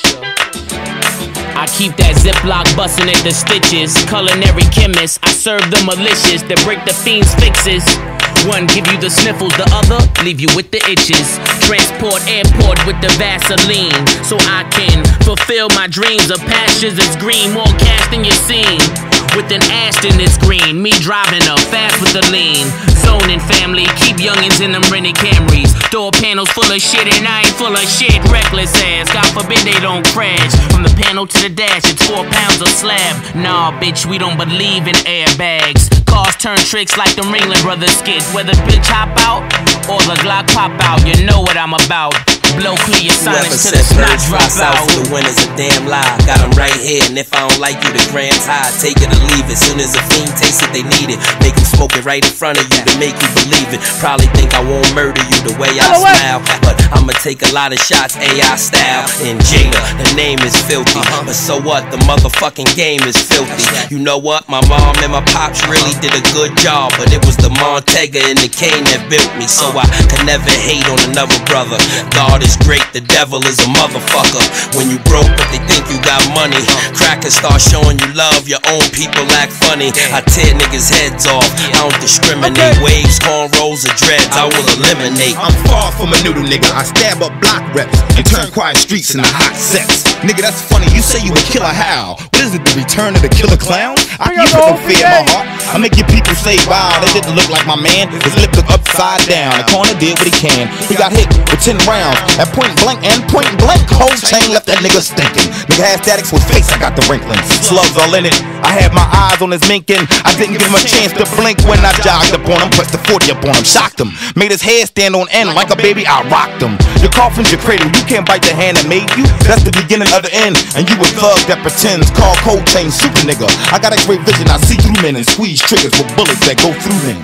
I keep that Ziploc bustin' at the stitches. Culinary chemist, I serve the malicious that break the fiend's fixes. One give you the sniffles, the other leave you with the itches. Transport airport with the Vaseline, so I can fulfill my dreams of pastures that's green, more cash than you seen. With an Aston that's green, me driving up fast with the lean. Zoning family, keep youngins in them rented Camrys. Door panels full of shit and I ain't full of shit. Reckless ass, God forbid they don't crash. From the panel to the dash, it's 4 pounds of slab. Nah, bitch, we don't believe in airbags. Cars turn tricks like the Ringling Brothers skits. Whether bitch hop out or the Glock pop out, you know what I'm about. Blow clear your silence till the snot drop out. The winner's a damn lie. Got them right here, and if I don't like you, the grand's high. Take it or leave it. Soon as a fiend taste it, they need it. Make them smoke it right in front of you to make you believe it. Probably think I won't murder you the way I smile, but I'ma take a lot of shots AI style. And Jada, the name is filthy, but so what? The motherfucking game is filthy. You know what? My mom and my pops really did a good job, but it was the Montega and the cane that built me, so I could never hate on another brother. God is great, the devil is a motherfucker. When you broke but they think you got money, crackers start showing you love, your own people act funny. I tear niggas heads off, I don't discriminate. Waves, cornrows, or dreads, I will eliminate. I'm far from a noodle nigga, I stab up block reps and turn quiet streets into hot sets. Nigga, that's funny, you say you a killer how? What is it, the return of the killer clown? I keep no fear in my heart, I make your people say wow, that didn't look like my man. His lip look upside down, the corner did what he can. He got hit with 10 rounds at point blank and point blank. Whole chain left that nigga stinking. Nigga had statics with face, I got the wrinklings. Slugs all in it, I had my eyes on his minking. I didn't give him a chance to blink when I jogged up on him. Pressed the 40 up on him, shocked him. Made his head stand on end like a baby, I rocked him. Your coffin's your cradle, you can't bite the hand that made you. That's the beginning of the end, and you a thug that pretends. Call cold chain super nigga. I got X-ray vision, I see through men and squeeze triggers with bullets that go through them.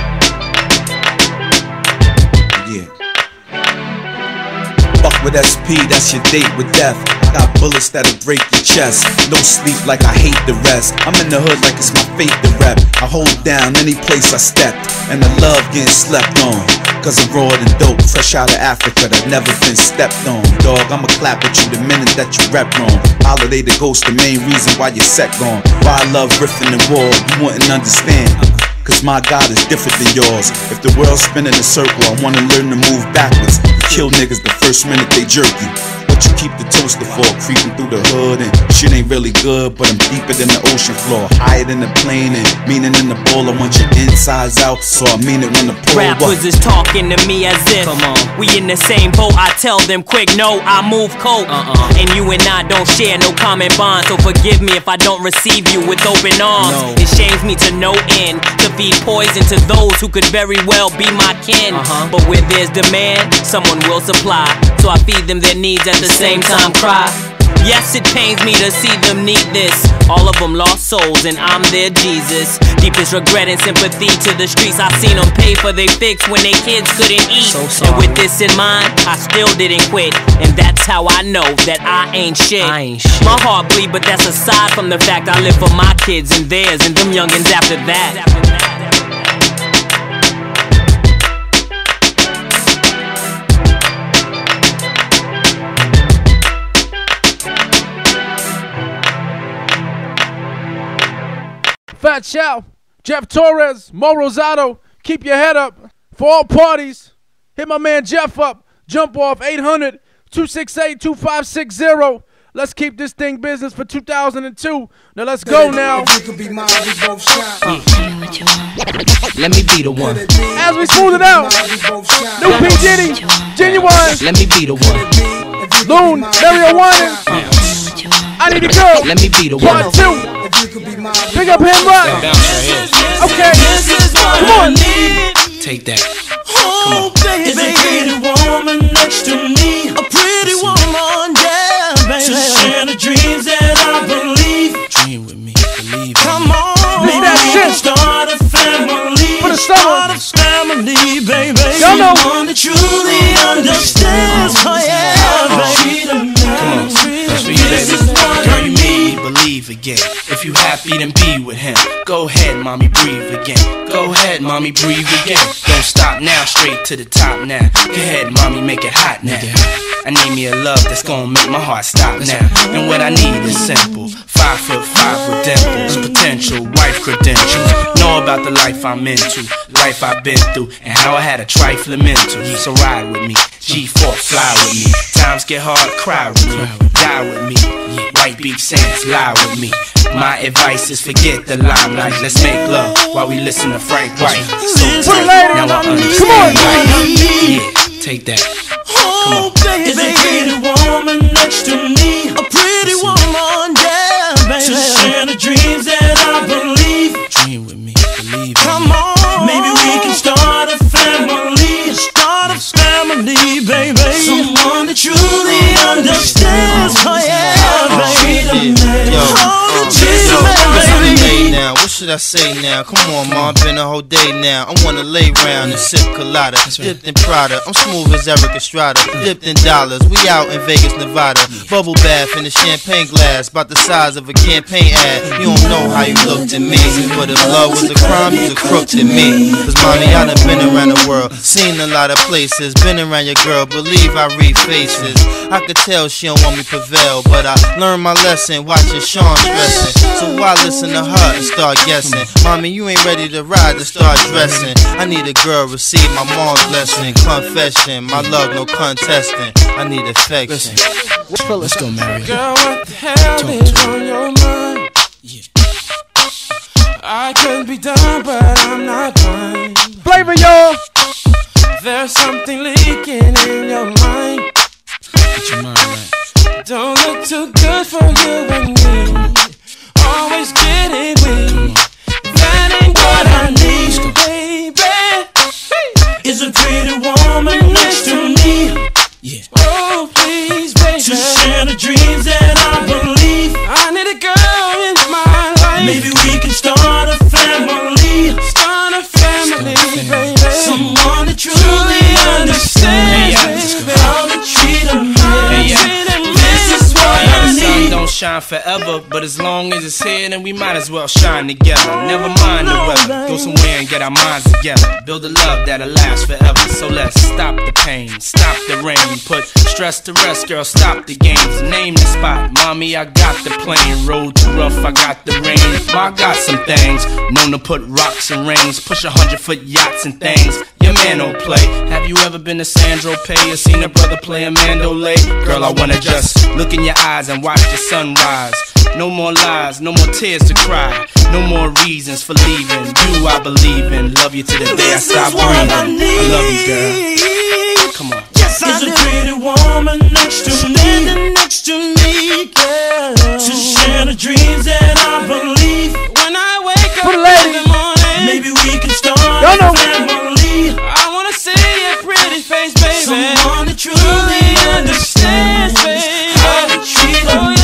Fuck with SP, that's your date with death. I got bullets that'll break your chest. No sleep like I hate the rest. I'm in the hood like it's my fate to rep. I hold down any place I step, and the love getting slept on. Cause I'm raw and dope, fresh out of Africa that never been stepped on. Dog, I'ma clap at you the minute that you rep wrong. Holiday the ghost, the main reason why your set gone. Why I love riffing and war, you wouldn't understand. Cause my God is different than yours. If the world's spinning in a circle, I wanna learn to move backwards. You kill niggas the first minute they jerk you. But you keep the toaster for creeping through the hood, and shit ain't really good, but I'm deeper than the ocean floor, higher than the plane, and meaning in the bowl. I want your insides out, so I mean it when the pull. Rappers is talking to me as if we in the same boat. I tell them quick, no, I move coke, and you and I don't share no common bond. So forgive me if I don't receive you with open arms. It shames me to no end to feed poison to those who could very well be my kin. But where there's demand, someone will supply. So I feed them their needs at the same time cry. Yes, it pains me to see them need this. All of them lost souls and I'm their Jesus. Deepest regret and sympathy to the streets. I seen them pay for their fix when their kids couldn't eat. And with this in mind, I still didn't quit. And that's how I know that I ain't shit. My heart bleed, but that's aside from the fact I live for my kids and theirs and them youngins after that. Fat Chow, Jeff Torres, Mo Rosado, keep your head up. For all parties, hit my man Jeff up. Jump off 800-268-2560. Let's keep this thing business for 2002. Now let's go now. Let me be the one. As we smooth it out, New P. Diddy, Genuine. Let me be the one. Loon, Mario One. I need a girl. Let me be the one. Part 2. Pick up him right. Okay. Come on. Take that. Oh, baby, is a pretty woman next to me. A pretty woman, yeah, baby. To share the dreams that I believe. Dream with me, believe. Come on, maybe we can start a family. For the start a family, baby. Y'all know. Someone that truly understands. Oh, yeah, baby. Come on, that's for you, baby. Girl, you made me believe again. If you happy, then be with him. Go ahead, mommy, breathe again. Go ahead, mommy, breathe again. Don't stop now, straight to the top now. Go ahead, mommy, make it hot now. I need me a love that's gonna make my heart stop now. And what I need is simple. 5'5" with dimples, potential wife credentials. Know about the life I'm into, life I've been through, and how I had a trifling mental. So ride with me, G4, fly with me. Times get hard, cry with me, die with me. White beach sands, lie with me. My advice is forget the limelight. Let's make love while we listen to Frank White. So tight, now I understand. Yeah, take that. Oh, baby, is a pretty woman next to me. A pretty woman, yeah, baby. To share the dreams that I believe. Dream with me, believe. Come on, maybe we can start a family. Start a family, baby. Someone that truly understands. Oh, yeah, baby. Now, what should I say now? Come on, ma, been a whole day now. I wanna lay round and sip colada, dipped in Prada. I'm smooth as Eric Estrada, dipped in dollars. We out in Vegas, Nevada. Bubble bath in a champagne glass, about the size of a campaign ad. You don't know how you looked at me, but if love was a crime, you's a crook to me. Cause mommy, I done been around the world, seen a lot of places, been around your girl, believe I read faces. I could tell she don't want me prevail, but I learned my lesson watching Sean stressing. So why listen to her and start guessing? Mommy, you ain't ready to ride to start dressing. I need a girl, receive my mom's blessing. Confession, my love, no contesting. I need affection. Let's go, Mary. Girl, what the hell is on your mind? I could be done, but I'm not blind. Flavor, y'all. There's something leaking in your mind. Get your mind right. Don't look too good for you and me. Always getting weak. That ain't what I need, baby. Is a pretty woman next to me. Oh, please, baby. To share the dreams that I believe. I need a girl in my life. Maybe we can start a family. Start a family, baby. Someone that truly understands, baby. How to treat a man. This is what I need. Don't shine forever, but as long as it's here, then we might as well shine together. Never mind the weather, go somewhere and get our minds together. Build a love that'll last forever. So let's stop the pain, stop the rain. Put stress to rest, girl, stop the games. Name the spot, mommy, I got the plane. Road too rough, I got the rain. I got some things, known to put rocks and rings. Push 100-foot yachts and things. Your man don't play. Have you ever been to Sandro Pay or seen a brother play a mandolay? Girl, I wanna just look in your eyes and watch the sunrise. No more lies, no more tears to cry. No more reasons for leaving. You I believe in. Love you to the day I stop breathing. I love you, girl. Come on. Yes, I do. Is a pretty woman next to me. Standing next to me, girl. To share the dreams that I believe. When I wake up in the morning, maybe we can start a family. I wanna see your pretty face, baby. Someone that truly understands, baby. How to treat a man.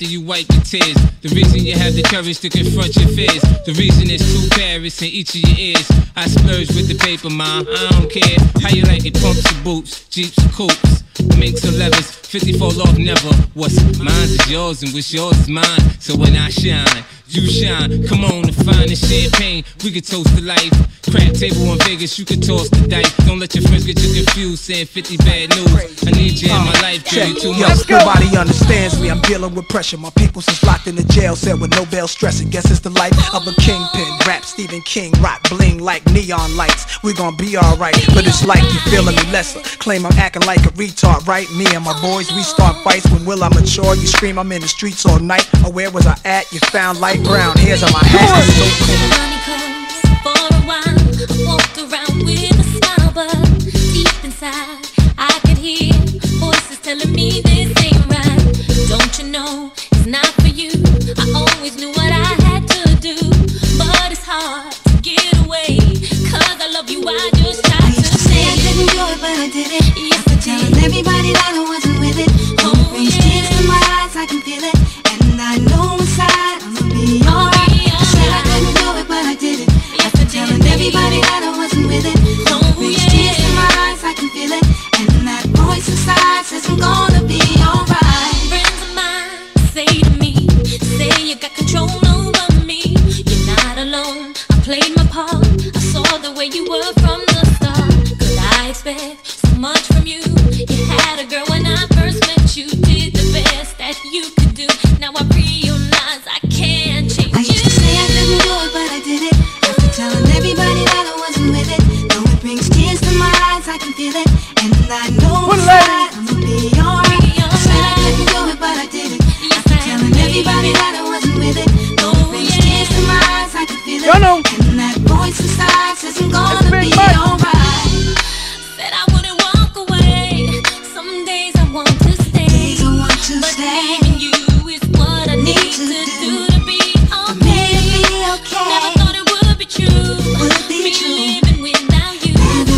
after you wipe your tears. The reason you have the courage to confront your fears. The reason is 2 carats in each of your ears. I splurge with the paper, mom, I don't care. How you like it, pumps or boots, jeeps or coupes, minks or levers, 54 off never. What's mine is yours and what's yours is mine. So when I shine, you shine. Come on and find the champagne, we can toast to life. Crab table in Vegas, you can toss the dice. Don't let your friends get you confused, saying 50 bad news. I need you in my life, girl, you too much. Nobody understands me, I'm dealing with pressure. My people's is locked in the jail cell with no bail stressing. Guess it's the life of a kingpin. Rap Stephen King, rock bling like neon lights. We gon' be alright, but it's like you feeling me lesser. Claim I'm acting like a retard, right? Me and my boys, we start fights. When will I mature? You scream I'm in the streets all night. Or where was I at? You found light brown hairs on my hat. It's so cool. For a while, I walked around with a smile, but deep inside, I could hear voices telling me this ain't right. Don't you know it's not for you? I always knew what I had to do, but it's hard to get away. Cause I love you, I just tried to say I couldn't do it, but I did it. Yes, I did. Telling everybody that I wasn't with it. Oh, brings tears to my eyes, I can feel it. And I know inside I'ma be alright. I said I couldn't do it, but I did it. After telling everybody that I wasn't with it. Oh, brings tears to my eyes, I can feel it. And that voice inside says I'm gonna be alright. Friends of mine say to me, say you got control over me. You're not alone, I played my part. I saw the way you were from the start. Could I expect so much from you? You had a girl when I first met you. Did the best that you could do. Now I realize I can't change you. I used to say I couldn't do it, but I did it. After telling everybody that I wasn't with it. Though it brings tears to my eyes, I can feel it. And I know inside I'ma be alright. I said I couldn't do it, but I did it. After telling everybody that I wasn't with it. Though it brings tears to my eyes, I can feel it. And that voice inside says I'm gonna be alright. Said I wouldn't walk away. Some days I want to stay. Days I want to but stay. Leaving you is what I need to do to be okay. Never thought it would be true. Me living without you.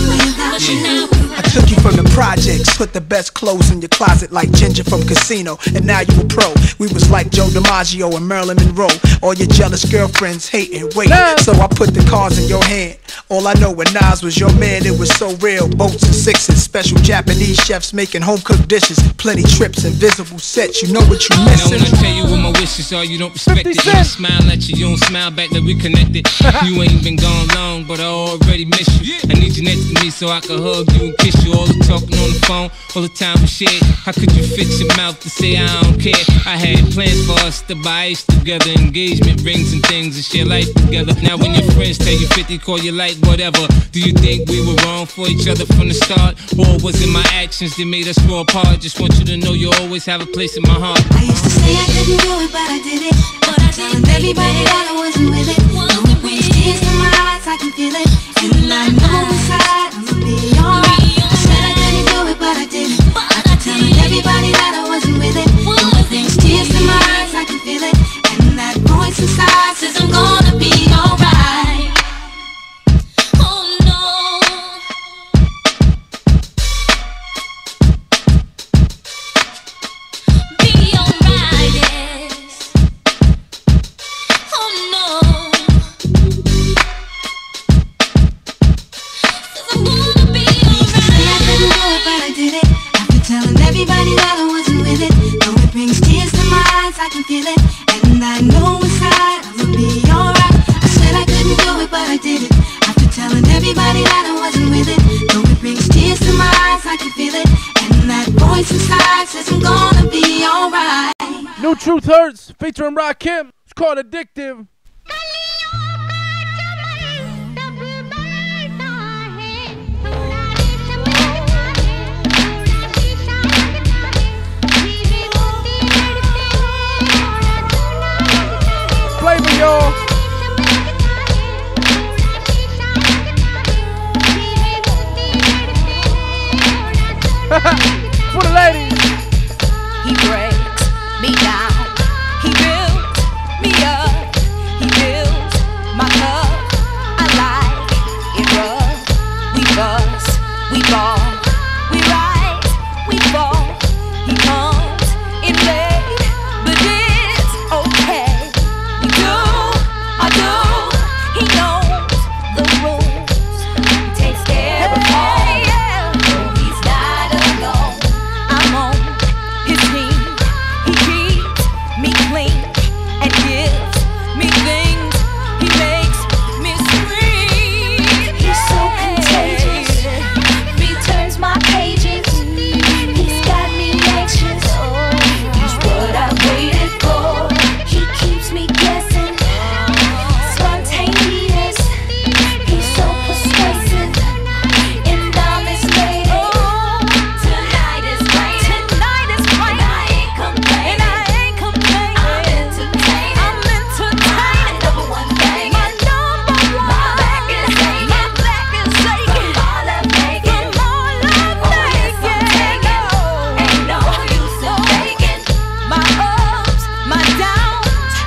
I took you from the projects, put the best clothes in your closet like Ginger from Casino, and now you a pro. We was like Joe DiMaggio and Marilyn Monroe. All your jealous girlfriends hating, wait. So I put the cards in your hand. All I know when Nas was your man, it was so real. Boats and sixes, special Japanese chefs making home-cooked dishes. Plenty trips, invisible sets, you know what you missing. Now when I tell you what my wishes are, you don't respect it. When I smile at you, you don't smile back like we connected. You ain't been gone long, but I already miss you. I need you next to me so I can hug you and kiss you. All the talking on the phone, all the time we shared. How could you fix your mouth to say I don't care? I had plans for us to buy ice together, engagement rings and things, and share life together. Now when your friends tell you 50, call you like whatever. Do you think we were wrong for each other from the start? Or was it my actions that made us grow apart? Just want you to know you always have a place in my heart. I used to say I couldn't do it, but I did it. But I telling everybody that I wasn't with it. Though it brings tears to my eyes, I can feel it. And I know inside I'ma be alright. I said I couldn't do it, but I did it. After telling everybody that I wasn't with it. Though it brings tears to my eyes, I can feel it. And that voice inside says I'm gonna be alright. Everybody that I wasn't with it. Though it brings tears to my eyes, I can feel it. And I know inside I'ma be alright. I said I couldn't do it, but I did it. After telling everybody that I wasn't with it. Though it brings tears to my eyes, I can feel it. And that voice inside says I'm gonna be alright. New Truth Hurts featuring Rakim. It's called Addictive. Flavor, y'all. For the ladies. He breaks me down. He builds me up.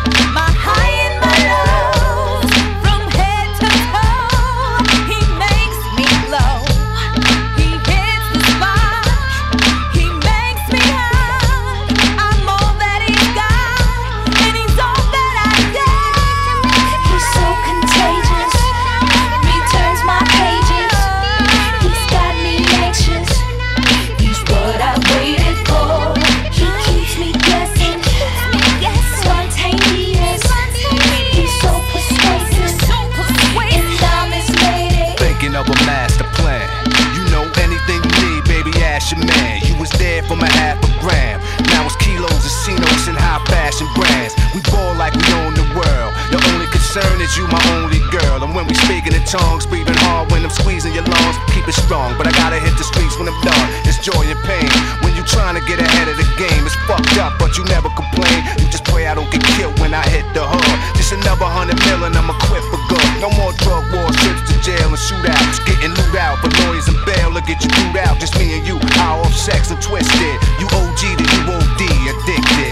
My high and my lows, from head to toe, he makes me glow. He hits the spot, he makes me high. I'm all that he's got, and he's all that I got. He's so contagious, he turns my pages. He's got me anxious, he's what I waited for. He keeps me guessing, spontaneous. He's so persuasive, and I'm his lady. Thinking of a master plan. You know anything you need, baby, ask your man. You was there for my half a gram. Now it's kilos of Cinos and high fashion brands. We ball like we own the world. The only concern is you, my only girl. And when we speaking in tongues, breathing hard when I'm squeezing your lungs. Keep it strong, but I gotta hit the streets when I'm done. It's joy and pain. When you trying to get ahead of the game, it's fucked up, but you never complain. You just pray I don't get killed when I hit the hood. Just another 100 million, I'm equipped for good. No more drug wars, trips to jail and shootouts. Getting loot out for lawyers and bail to get you through out. Just me and you, high off sex and twisted. You OG to you OD, addicted.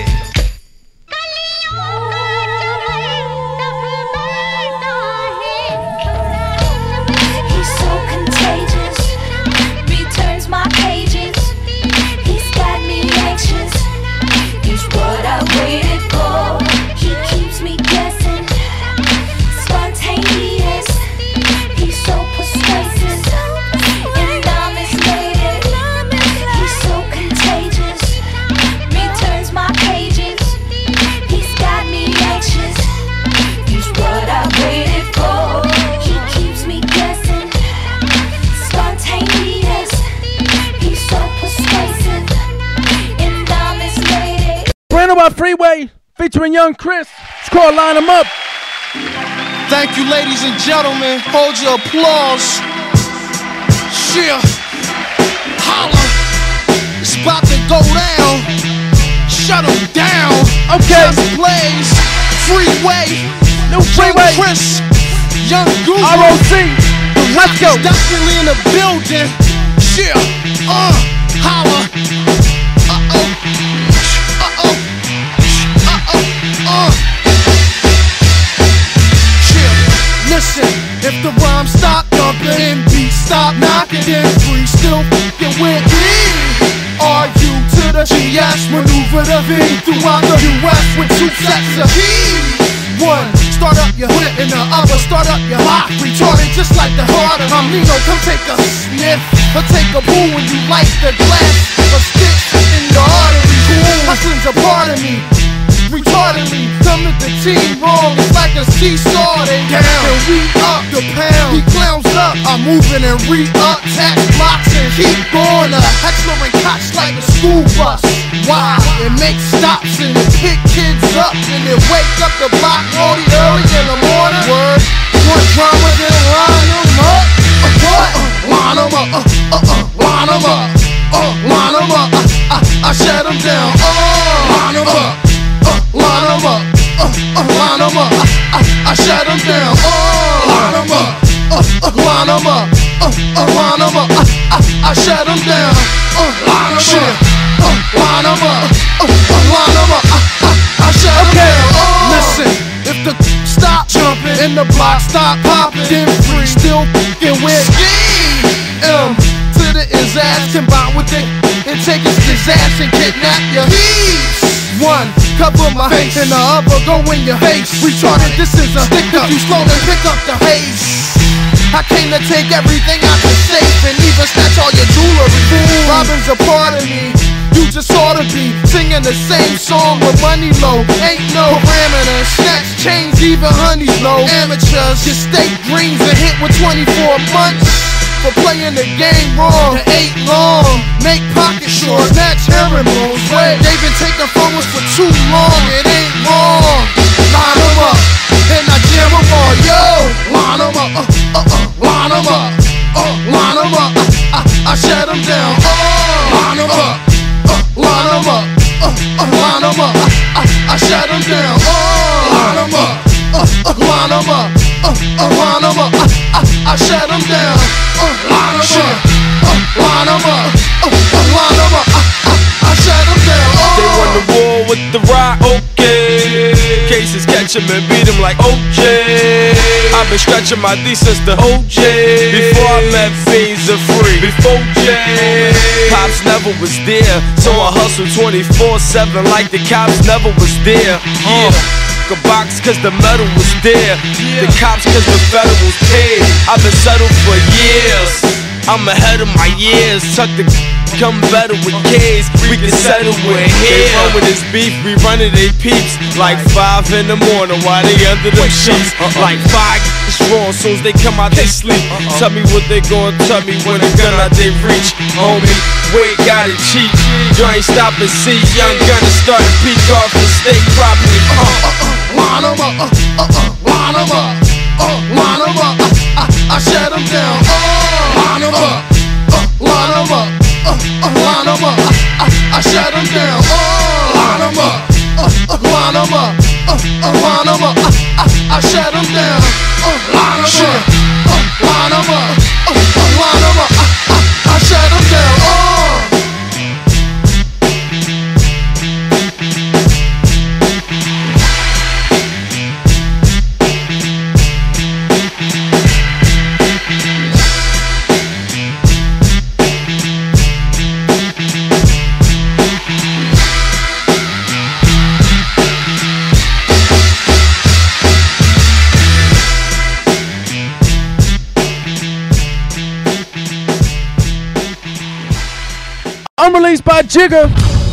He's so contagious, he turns my pages. He's got me anxious, he's what I waited for. He keeps me guessing, spontaneous. He's so persuasive, and I'm his lady. He's so contagious, he turns my pages. He's got me anxious, he's what I waited for. He keeps me guessing, spontaneous. He's so persuasive, and I'm his lady. Brand new by Freeway, featuring Young Chris. It's called Line 'Em Up. Thank you, ladies and gentlemen. Hold your applause. Yeah. Holla. It's about to go down. Shut them down. Okay. Just Blaze. Freeway. New Freeway. Young Chris. Young Google. ROC. Let's go. Definitely in the building. Yeah. Holla. Uh-oh. Uh-oh. Uh-oh. Listen, if the rhyme stop dumping and beat stop knocking, then free still f***ing with me. Are you to the GS, maneuver the V throughout the US with 2 sets of keys? One, start up your hip, and the other, start up your hop. Retarded just like the heart of Nino, come take a sniff, or take a boo when you light the glass, or stick in the artery. Hustling's a part of me. Retardedly, come at the team wrong, it's like a seesaw, they down, and we up the pound, he clowns up, I'm moving and re-up, tax blocks and keep going up, Heckler and Koch like a school bus, why, it makes stops and it pick kids up, and it wake up the block early in the morning, word, one drama, then line them up, what, line them up, line them up, line them up, I shut them down, line them up. Line 'em up, line 'em up, I shut 'em down. Line 'em up, line 'em up, line 'em up, I shut 'em down. Line 'em up, line 'em up, line 'em up, I shut 'em down. Listen, if the stop jumping and the block stop popping, then free still f***ing with M to the is ass combined with it and take his disaster and kidnap your heat. One, cover my face, and the other go in your face. Retarded, this is a stick up. You slow and pick up the haze. I came to take everything out the safe and even snatch all your jewelry. Robin's a part of me. You just ought to be singing the same song with money low. Ain't no parameters. Snatch chains, even honeys low. Amateurs get steak greens and hit with 24 months. For playing the game wrong, it ain't long. Make pockets short, match herringbone. They've been taking from us for too long, it ain't wrong. Line 'em up, and I jam 'em all, yo. Line 'em up, line 'em up, line 'em up, I shut 'em down. Line 'em up, line 'em up, line 'em up, I shut 'em down. Line 'em up, line 'em up, line 'em up, I shut 'em down. Line 'em up, line 'em up, line 'em up, I shut 'em down. They won the war with the rock, okay. cases, catch him and beat him like OJ. I've been stretching my D since the OJ. Before I met Fiends and Free. Before J. Pops never was there, so I hustle 24/7 like the cops never was there. A box cause the metal was there. The cops cause the federals paid. I've been settled for years. I'm ahead of my years. Tuck the come better with K's. We can settle with here. They run with this beef, we running they peeps. Like 5 in the morning while they under the sheets. Like 5 strong, soon as they come out they sleep. Tell me what they gon' tell me when the gun out they reach. Homie, Wade got it cheap. You ain't stop and see. Young gunner started peak off the state property. Line 'em up, line 'em up, line 'em up. I shut 'em down. Line 'em up, line 'em up, line 'em up. I shut 'em down. Line 'em up, line 'em up, line 'em up. I shut 'em down. Line 'em up, line 'em up, line 'em up. I shut 'em down. Unreleased by Jigga.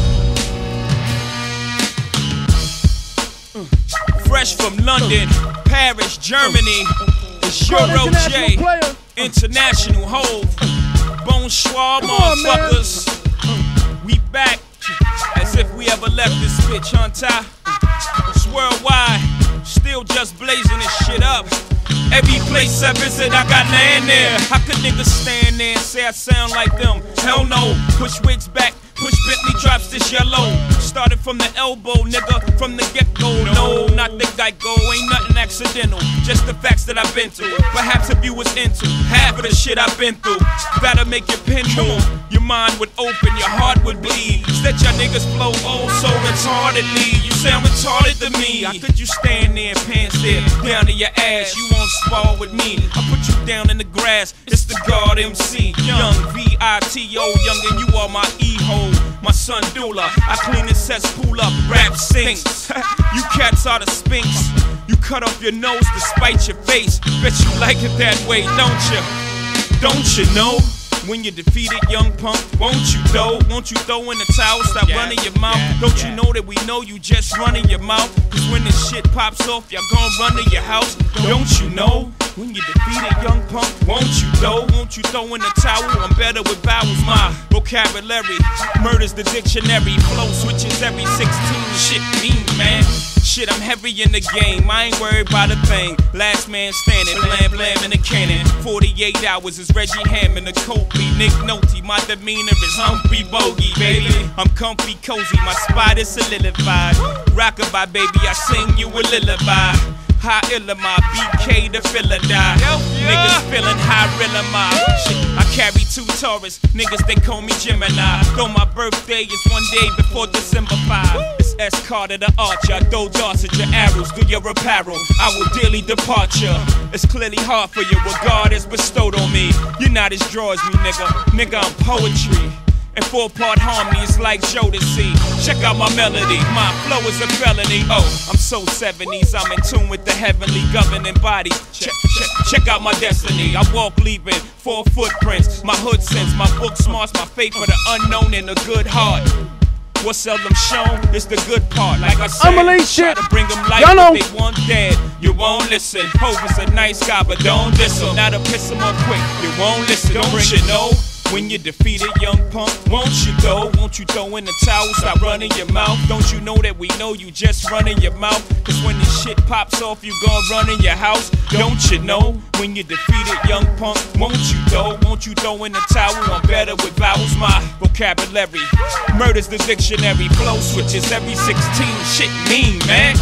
Fresh from London, Paris, Germany. It's Euro J, International Hove. Bonsoir, motherfuckers. We back as if we ever left this bitch, huh, Ty? It's worldwide, still just blazing this shit up. Every place I visit, I got land there. How could niggas stand there and say I sound like them? Hell no, push wigs back, push Bentley drops this yellow. Started from the elbow, nigga, from the get-go. No, not the Geico, ain't nothing accidental. Just the facts that I've been through. Perhaps if you was into half of the shit I've been through, that'll make your pen move. Your mind would open, your heart would bleed. That your niggas flow oh so retardedly. You sound retarded to me. How could you stand there, pants there, down to your ass? You won't spar with me. I put you down in the grass. It's the God MC, young VITO, young and you are my E-hole. My son Dula, I clean the cesspool up, rap sinks. You cats are the sphinx. You cut off your nose to spite your face. Bet you like it that way, don't you? Don't you know? When you defeated young punk, won't you though? Won't you throw in the towel, stop running your mouth? Don't you know that we know you just running your mouth? Cause when this shit pops off, y'all gon' run to your house. Don't you know? When you defeated young punk, won't you though? Won't you throw in the towel? I'm better with vowels, my vocabulary murders the dictionary. Flow switches every 16, shit mean, man. Shit, I'm heavy in the game, I ain't worried about a thing. Last man standing, blam blam in the cannon. 48 hours is Reggie Hammond, the Kobe, Nick Nolte. My demeanor is Humphrey Bogey, baby. I'm comfy, cozy, my spot is solidified. Rockabye, baby, I sing you a lullaby. How ill am I? BK the filler die. Niggas feeling high real am I. Shit, I carry 2 Taurus. Niggas, they call me Gemini. Though my birthday is one day before December 5. It's S. Carter the Archer. Throw darts at your arrows through your apparel. I will dearly departure. It's clearly hard for you. What God has bestowed on me. You're not as draw as me, nigga. Nigga, I'm poetry. And 4-part harmony is like show to see. Check out my melody, my flow is a felony. Oh, I'm so 70s, I'm in tune with the heavenly governing bodies. Check out my destiny. I walk leaving 4 footprints. My hood sense, my book smarts, my faith for the unknown and a good heart. What's seldom shown is the good part. Like I said, try to bring them life, but they want dead. You won't listen. Hope is a nice guy, but don't diss him. Now to piss him off quick, you won't listen. Don't you know? When you defeated young punk, won't you though? Won't you throw in the towel, stop running your mouth? Don't you know that we know you just running your mouth? Cause when this shit pops off, you gon' run in your house. Don't you know? When you defeated young punk, won't you though? Won't you throw in the towel? I'm better with vowels, my vocabulary murders the dictionary. Flow switches every 16, shit mean, man.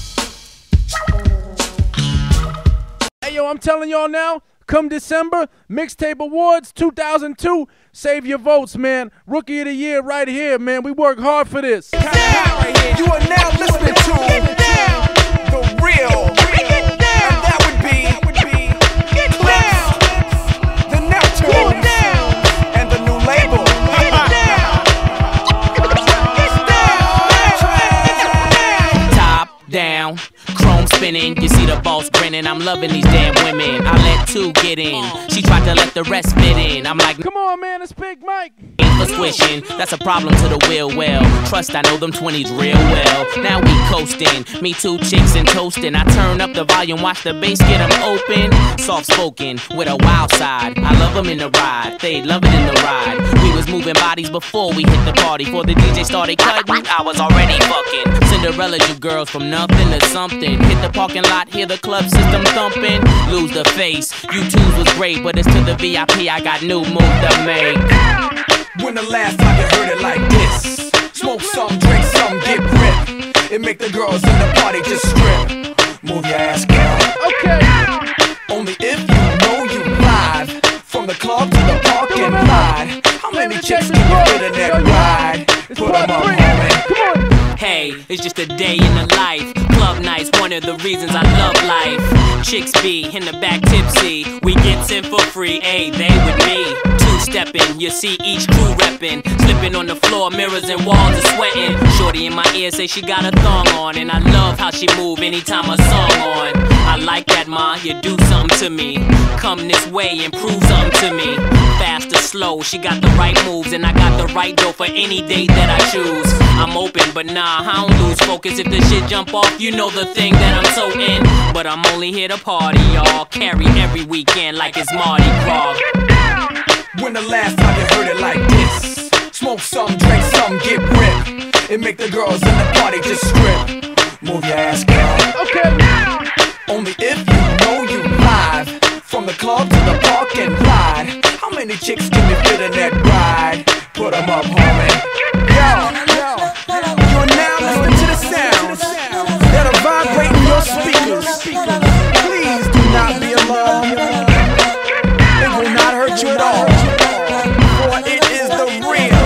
Hey yo, I'm telling y'all now, come December, Mixtape Awards 2002, save your votes, man. Rookie of the Year right here, man. We work hard for this. You are now listening to Chrome spinning, you see the boss grinning. I'm loving these damn women. I let two get in. She tried to let the rest fit in. I'm like, come on, man, it's Big Mike. For swishing, that's a problem to the wheel well. Trust I know them 20s real well. Now we coasting, me two chicks and toasting. I turn up the volume, watch the bass get them open. Soft spoken with a wild side. I love them in the ride, they love it in the ride. We was moving bodies before we hit the party. Before the DJ started cutting, I was already fucking. Cinderella, you girls from nothing to something. Hit the parking lot, hear the club system thumping. Lose the face, you twos was great, but it's to the VIP, I got new moves to make. When the last time you heard it like this? Smoke some, drink some, get ripped. It make the girls in the party just strip. Move your ass, girl. Okay. Only if you know you live. From the club to the parking lot. How many chicks can you fit in that ride? Put them up, homie. Hey, it's just a day in the life. Club nights, one of the reasons I love life. Chicks be in the back tipsy. We get in for free, ayy, they with me. Two-stepping, you see each crew reppin'. Slipping on the floor, mirrors and walls are sweating. Shorty in my ear say she got a thong on. And I love how she move anytime a song on. I like that, ma, you do something to me. Come this way and prove something to me. Fast or slow, she got the right moves. And I got the right dough for any date that I choose. I'm open, but nah, I don't lose focus. If the shit jump off, you know the thing that I'm so in. But I'm only here to party, y'all. Carry every weekend like it's Mardi Gras. When the last time you heard it like this? Smoke some, drink some, get ripped. It make the girls in the party just strip. Move your ass, girl. Okay. Only if you know you live. From the club to the parking lot. How many chicks can you fit in that ride? Put them up, homie. Yo, you're now listening to the sounds that are vibrating your speakers. Please do not be alarmed. It will not hurt you at all. For it is the real.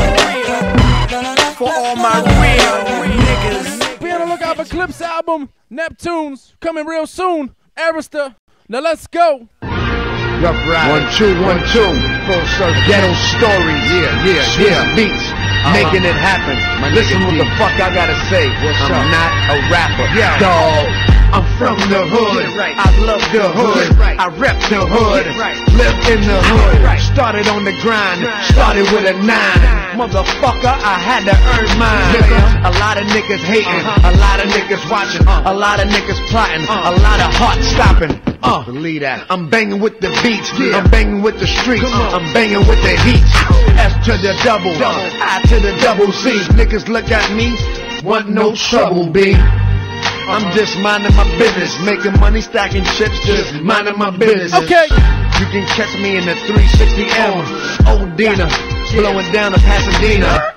For all my real niggas. Be on the lookout for Clips album, Neptunes, coming real soon. Arista. Now let's go. Rough Rider. 1 2 1 2. Full circle. Ghetto stories. Yeah. Beats. Making it happen. Listen what the fuck I gotta say. I'm not a rapper. Dog. I'm from the hood. I love the hood. I rep the hood. Live in the hood. Started on the grind. Started with a 9. Motherfucker, I had to earn mine. A lot of niggas hating. A lot of niggas watching. A lot of niggas plotting. A lot of heart stopping. Believe that. I'm banging with the beats. I'm banging with the streets. I'm banging with the heat. S to the double. I to the double C. Niggas look at me. Want no trouble, B. I'm just minding my business, making money, stacking chips, just minding my business. Okay. You can catch me in the 360M, Old Dina, blowing down to Pasadena.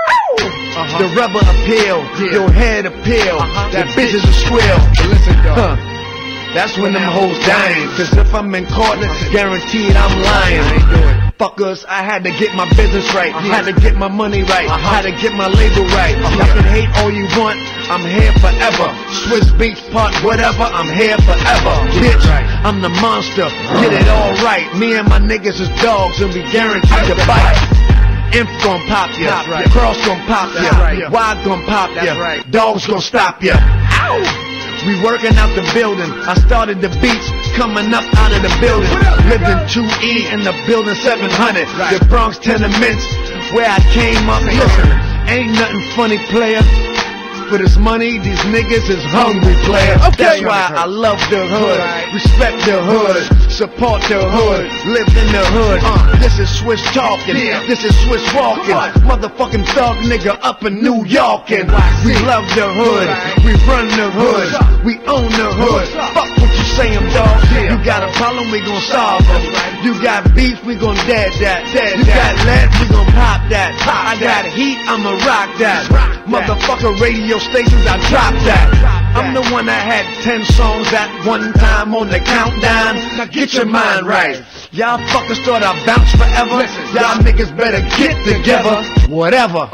The rubber appeal, your head appeal, that bitches a squeal. Listen, that's when them hoes dying. Cause if I'm in court, guaranteed I'm lying. Fuckers, I had to get my business right. Had to get my money right. Had to get my label right. Y'all can hate all you want, I'm here forever. Swiss Beats part, whatever, I'm here forever. Bitch, I'm the monster, get it all right. Me and my niggas is dogs and we guaranteed to bite. Inf gon' pop ya, Cross gon' pop ya, Wide gon' pop ya, Dogs gon' stop ya. Ow! We working out the building. I started the beats coming up out of the building. Lived in 2E in the building 700. The Bronx tenements where I came up. Listen, ain't nothing funny, player. For this money, these niggas is hungry, player. That's why I love the hood, respect the hood, support the hood, live in the hood. This is Swiss talking, this is Swiss walking. Motherfucking thug nigga up in New York. And we love the hood, we run the hood, we own the hood. Fuck what you saying, dog. You got a problem, we gon' solve it. You got beef, we gon' dead that. You got lead, we gon' pop that. I got heat, I'ma rock that. Motherfucker radio stations, I drop that. I'm the one that had 10 songs at one time on the countdown. Now get your mind right. Y'all fuckers thought I bounce forever. Y'all niggas better get together. Whatever.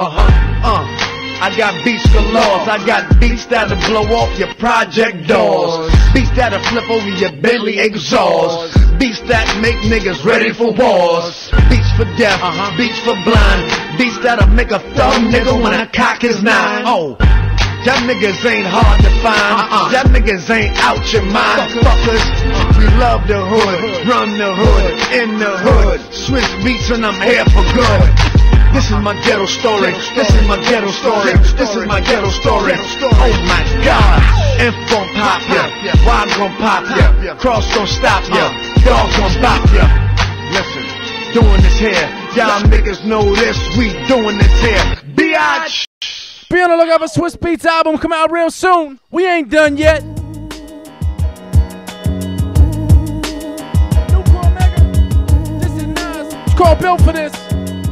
I got beats galore. I got beats that'll blow off your project doors. Beats that'll flip over your Bentley exhaust. Beats that make niggas ready for wars. Beats for death, beats for blind. Beats that'll make a thug nigga when I cock his 9. Y'all niggas ain't hard to find. Y'all niggas ain't out your mind. Fuckers, we love the hood, run the hood, in the hood. Swiss beats and I'm here for good. This is my ghetto story. This is my ghetto story. This is my ghetto story. Oh my God. Inf gon' pop ya. Wide gon' pop ya. Cross gon' stop ya. Dog gon' bop ya. Listen, doing this here. Y'all niggas know this. We doing this here. Biatch. Be on the lookout for Swiss Beats album come out real soon. We ain't done yet. It's called Built for This.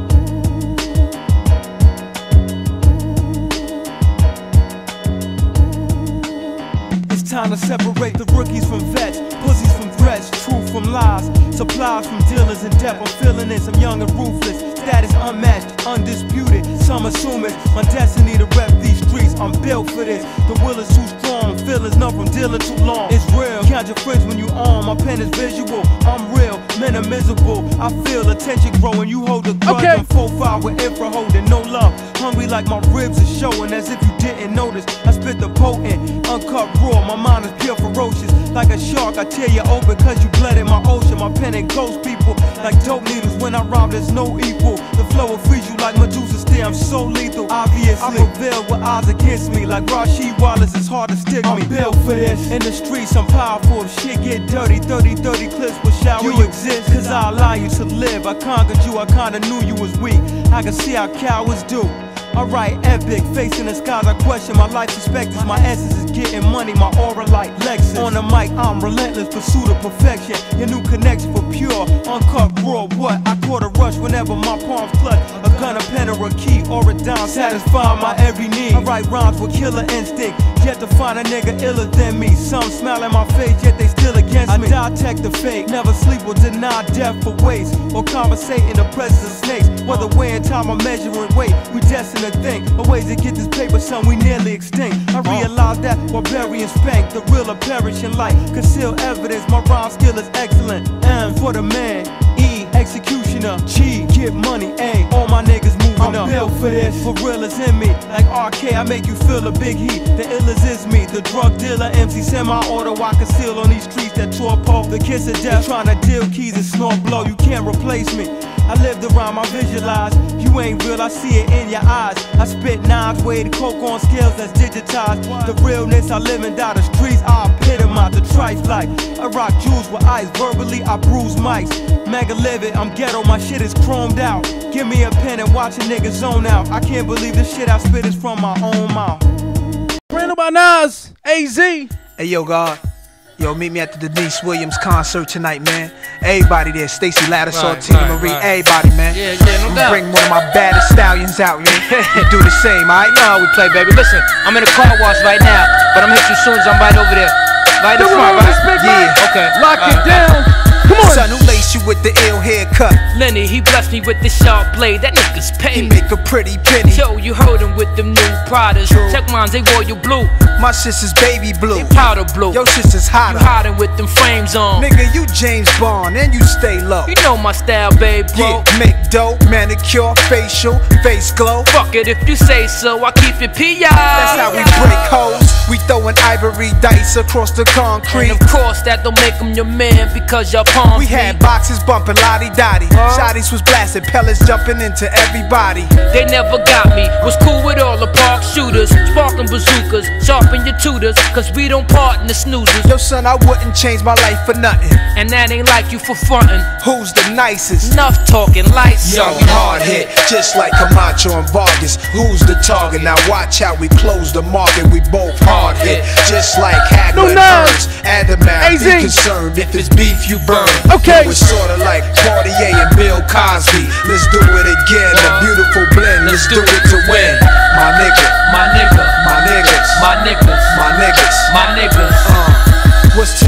Time to separate the rookies from vets, pussies from threats, truth from lies, supplies from dealers in debt. I'm feeling this, I'm young and ruthless, status unmatched, undisputed. Some assume it, my destiny to rep these streets. I'm built for this, the will is too strong, feelings numb from dealing too long. It's real, count your friends when you arm, my pen is visual. I'm real, men are miserable. I feel attention growing, you hold the grudge. I'm 4-5 with infra holding, no love. Hungry like my ribs are showing, as if you didn't notice. I spit the potent, uncut raw, my mind is pure ferocious. Like a shark, I tear you open cause you bled in my ocean. My pen and ghost people like dope needles. When I rhyme, there's no equal. The flow will freeze you like Medusa stare. I'm so lethal, obviously. I prevail with odds against me. Like Rasheed Wallace, it's hard to stick me. I'm built for this. In the streets, I'm powerful. If shit get dirty, 30 clips will shower you. Exist cause I allow you to live. I conquered you, I kinda knew you was weak. I can see how cowards do. I write epic, facing the skies, I question my life perspectives. My essence is getting money, my aura like Lexus. On the mic, I'm relentless, pursuit of perfection. Your new connection for pure, uncut raw. What? I caught a rush whenever my palms clutch a gun, a pen, or a key, or a dime. Satisfy my every need. I write rhymes with killer instinct. Yet to find a nigga iller than me. Some smile in my face, yet they still against me. I detect the fake, never sleep or deny death for waste. Or conversate in the presence of snakes. Whether weighing time or measuring weight, we destined to think of ways to get this paper, son, we nearly extinct. I realized that while burying spank, the real are perishing like concealed evidence. My rhyme skill is excellent. M for the man, E, executioner, G, get money, A, all my niggas moving up. I'm built for this, for real is in me. Like RK, I make you feel a big heat. The illest is me, the drug dealer, MC, semi-auto, I conceal on these streets that tour pole. The kiss of death, trying to deal keys and snort blow. You can't replace me. I live the rhyme, I visualize. You ain't real, I see it in your eyes. I spit nines, weighed coke on scales that's digitized. The realness I live and die the streets, I epitomize the trife like. I rock jewels with ice, verbally I bruise mics. Mega livid, I'm ghetto, my shit is chromed out. Give me a pen and watch a nigga zone out. I can't believe the shit I spit is from my own mouth. Brand new by Nas, AZ. Hey yo, God. Yo, meet me at the Denise Williams concert tonight, man. Everybody there, Stacey Lattisaw, Tina Marie, everybody, man. Yeah, no doubt. Bring one of my baddest stallions out, man. You do the same, alright? You know how we play, baby. Listen, I'm in a car wash right now, but I'm gonna hit you as soon as I'm right over there. Right in front, right? Yeah. Okay. Lock it down. Come on. Son, who laced you with the ill haircut? Lenny, he blessed me with the sharp blade. That nigga's paid. He make a pretty penny. Yo, you heard him with them new Pradas. Check mines, they royal blue. My sister's baby blue. They powder blue. Your sister's hotter. You hiding with them frames on. Nigga, you James Bond and you stay low. You know my style, babe, bro. Yeah, make dope, manicure, facial, face glow. Fuck it if you say so, I keep it P.I. That's how we break hoes. We throwing ivory dice across the concrete. And of course, that don't make him your man because your palms. We had boxes bumping lottie-dottie. Shotties was blasting, pellets jumping into everybody. They never got me. Was cool with all the park shooters, sparking bazookas, sharpen your tutors, cause we don't part in the snoozers. Yo, son, I wouldn't change my life for nothing. And that ain't like you for frontin'. Who's the nicest? Enough talking, lights. Yo, we hard hit, just like Camacho and Vargas. Who's the target? Now watch how we close the market. We both hard hit, just like Hagler and Burns. Adamant, be concerned if it's beef you burn. Okay. It's sorta like Cartier and Bill Cosby. Let's do it again, a beautiful blend. Let's do it to win. My nigga, my nigga, my niggas, my niggas, my niggas, my niggas. What's today's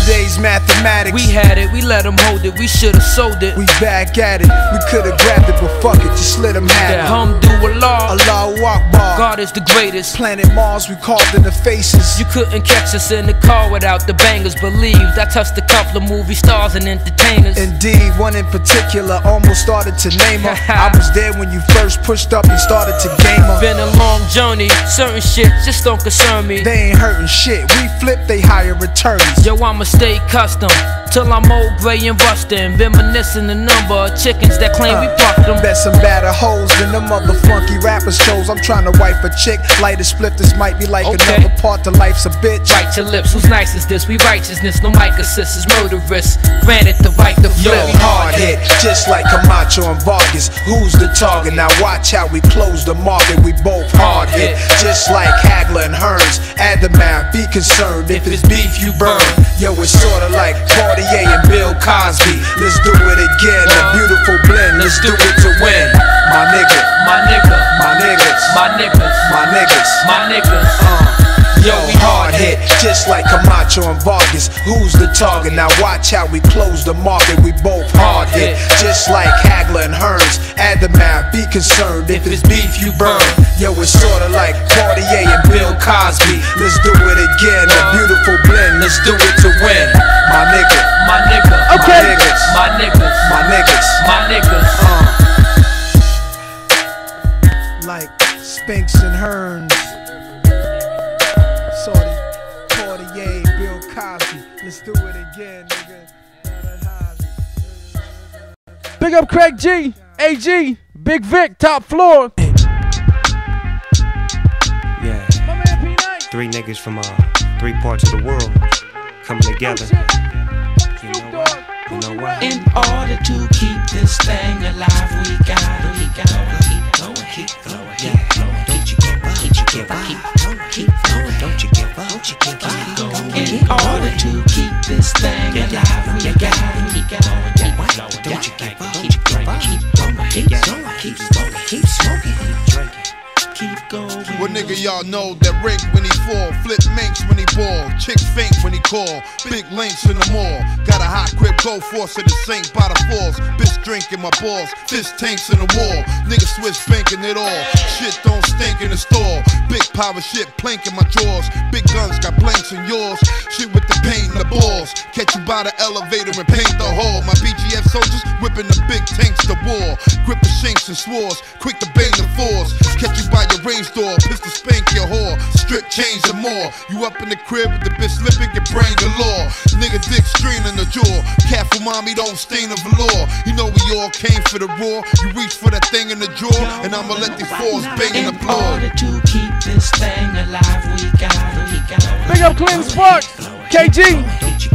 mathematics. We had it, we let them hold it, we should've sold it. We back at it, we could've grabbed it, but fuck it, just let them have it. Alhamdulillah, Allahu Akbar. God is the greatest. Planet Mars, we carved in the faces. You couldn't catch us in the car without the bangers. Believed I touched a couple of movie stars and entertainers. Indeed, one in particular almost started to name her. I was there when you first pushed up and started to game her. Been a long journey, certain shit just don't concern me. They ain't hurting shit, we flip, they higher returns. Yo, I'ma stay custom till I'm old, gray and rustin'. Reminiscing the number of chickens that claim we plucked them. Bet some badder hoes than them other funky rappers shows. I'm trying to wipe a chick, light a split. This might be like another part to life's a bitch. Bite your lips, who's nice is this? We righteousness, no mic assist is murderous. Granted the right to flip. Yo, we hard hit, just like Camacho and Vargas. Who's the target? Now watch how we close the market. We both hard hit, just like Hagler and Hearns. Add the math, be concerned if it's beef you burn. Yo, it's sorta like Cartier and Bill Cosby. Let's do it again, a beautiful blend. Let's do it to win. My nigga, my nigga, my niggas, my niggas, my niggas, my niggas. Yo, we hard hit, just like Camacho and Vargas. Who's the target? Now watch how we close the market. We both hard hit, just like Hagler and Hearns. Add the math, be concerned if it's beef you burn. Yo, it's sorta like Cartier and Bill Cosby. Let's do it again, a beautiful blend. Let's do it to win. My nigga, my nigga, okay. My niggas, my niggas, my niggas, my niggas. Like Spinks and Hearns. Cartier, Bill Cosby. Let's do it again, nigga. Big up Craig G, AG, Big Vic, top floor. Yeah. Three niggas from three parts of the world coming together. You know what? In order to keep this thing alive, we gotta keep going, keep flowing, keep flowing. Don't you give up, don't you give up, keep flowing, don't you give up, don't you give up, going. In order to keep this thing alive, we gotta keep going, keep flowing. Don't you give up, keep drinking, keep flowing, keep flowing, keep smoking, keep smoking, keep drinking. Keep going. Well, nigga, y'all know that Rick when he fall, flip minks when he ball, chick faint when he call, big links in the mall. Got a hot grip, go force to the sink by the falls. Bitch drinking my balls, fist tanks in the wall. Nigga switch banking it all. Shit don't stink in the store. Big power shit plank in my jaws. Big guns got blanks in yours. Shit with the paint and the balls. Catch you by the elevator and paint the hall. My BGF soldiers whipping the big tanks to war. Grip the shanks and swords, quick to bang the fours. Catch you by your range door, pistol spank your whore. Strip change and more. You up in the crib with the bitch slipping, get brain galore. Nigga dick strain in the jaw. Careful mommy, don't stain the velour. You know we all came for the raw. You reach for that thing in the drawer, and I'ma let these fours bang in the floor. In order to keep this thing alive, we gotta keep going. Big up Clinton Sparks, KG.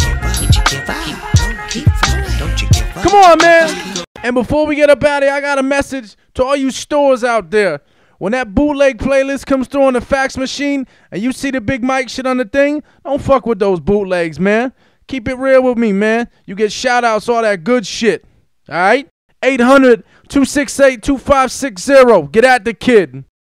Come on, man. And before we get up out of here, I got a message to all you stores out there. When that bootleg playlist comes through on the fax machine and you see the Big Mike shit on the thing, don't fuck with those bootlegs, man. Keep it real with me, man. You get shout outs, all that good shit. All right? 800-268-2560. Get at the kid.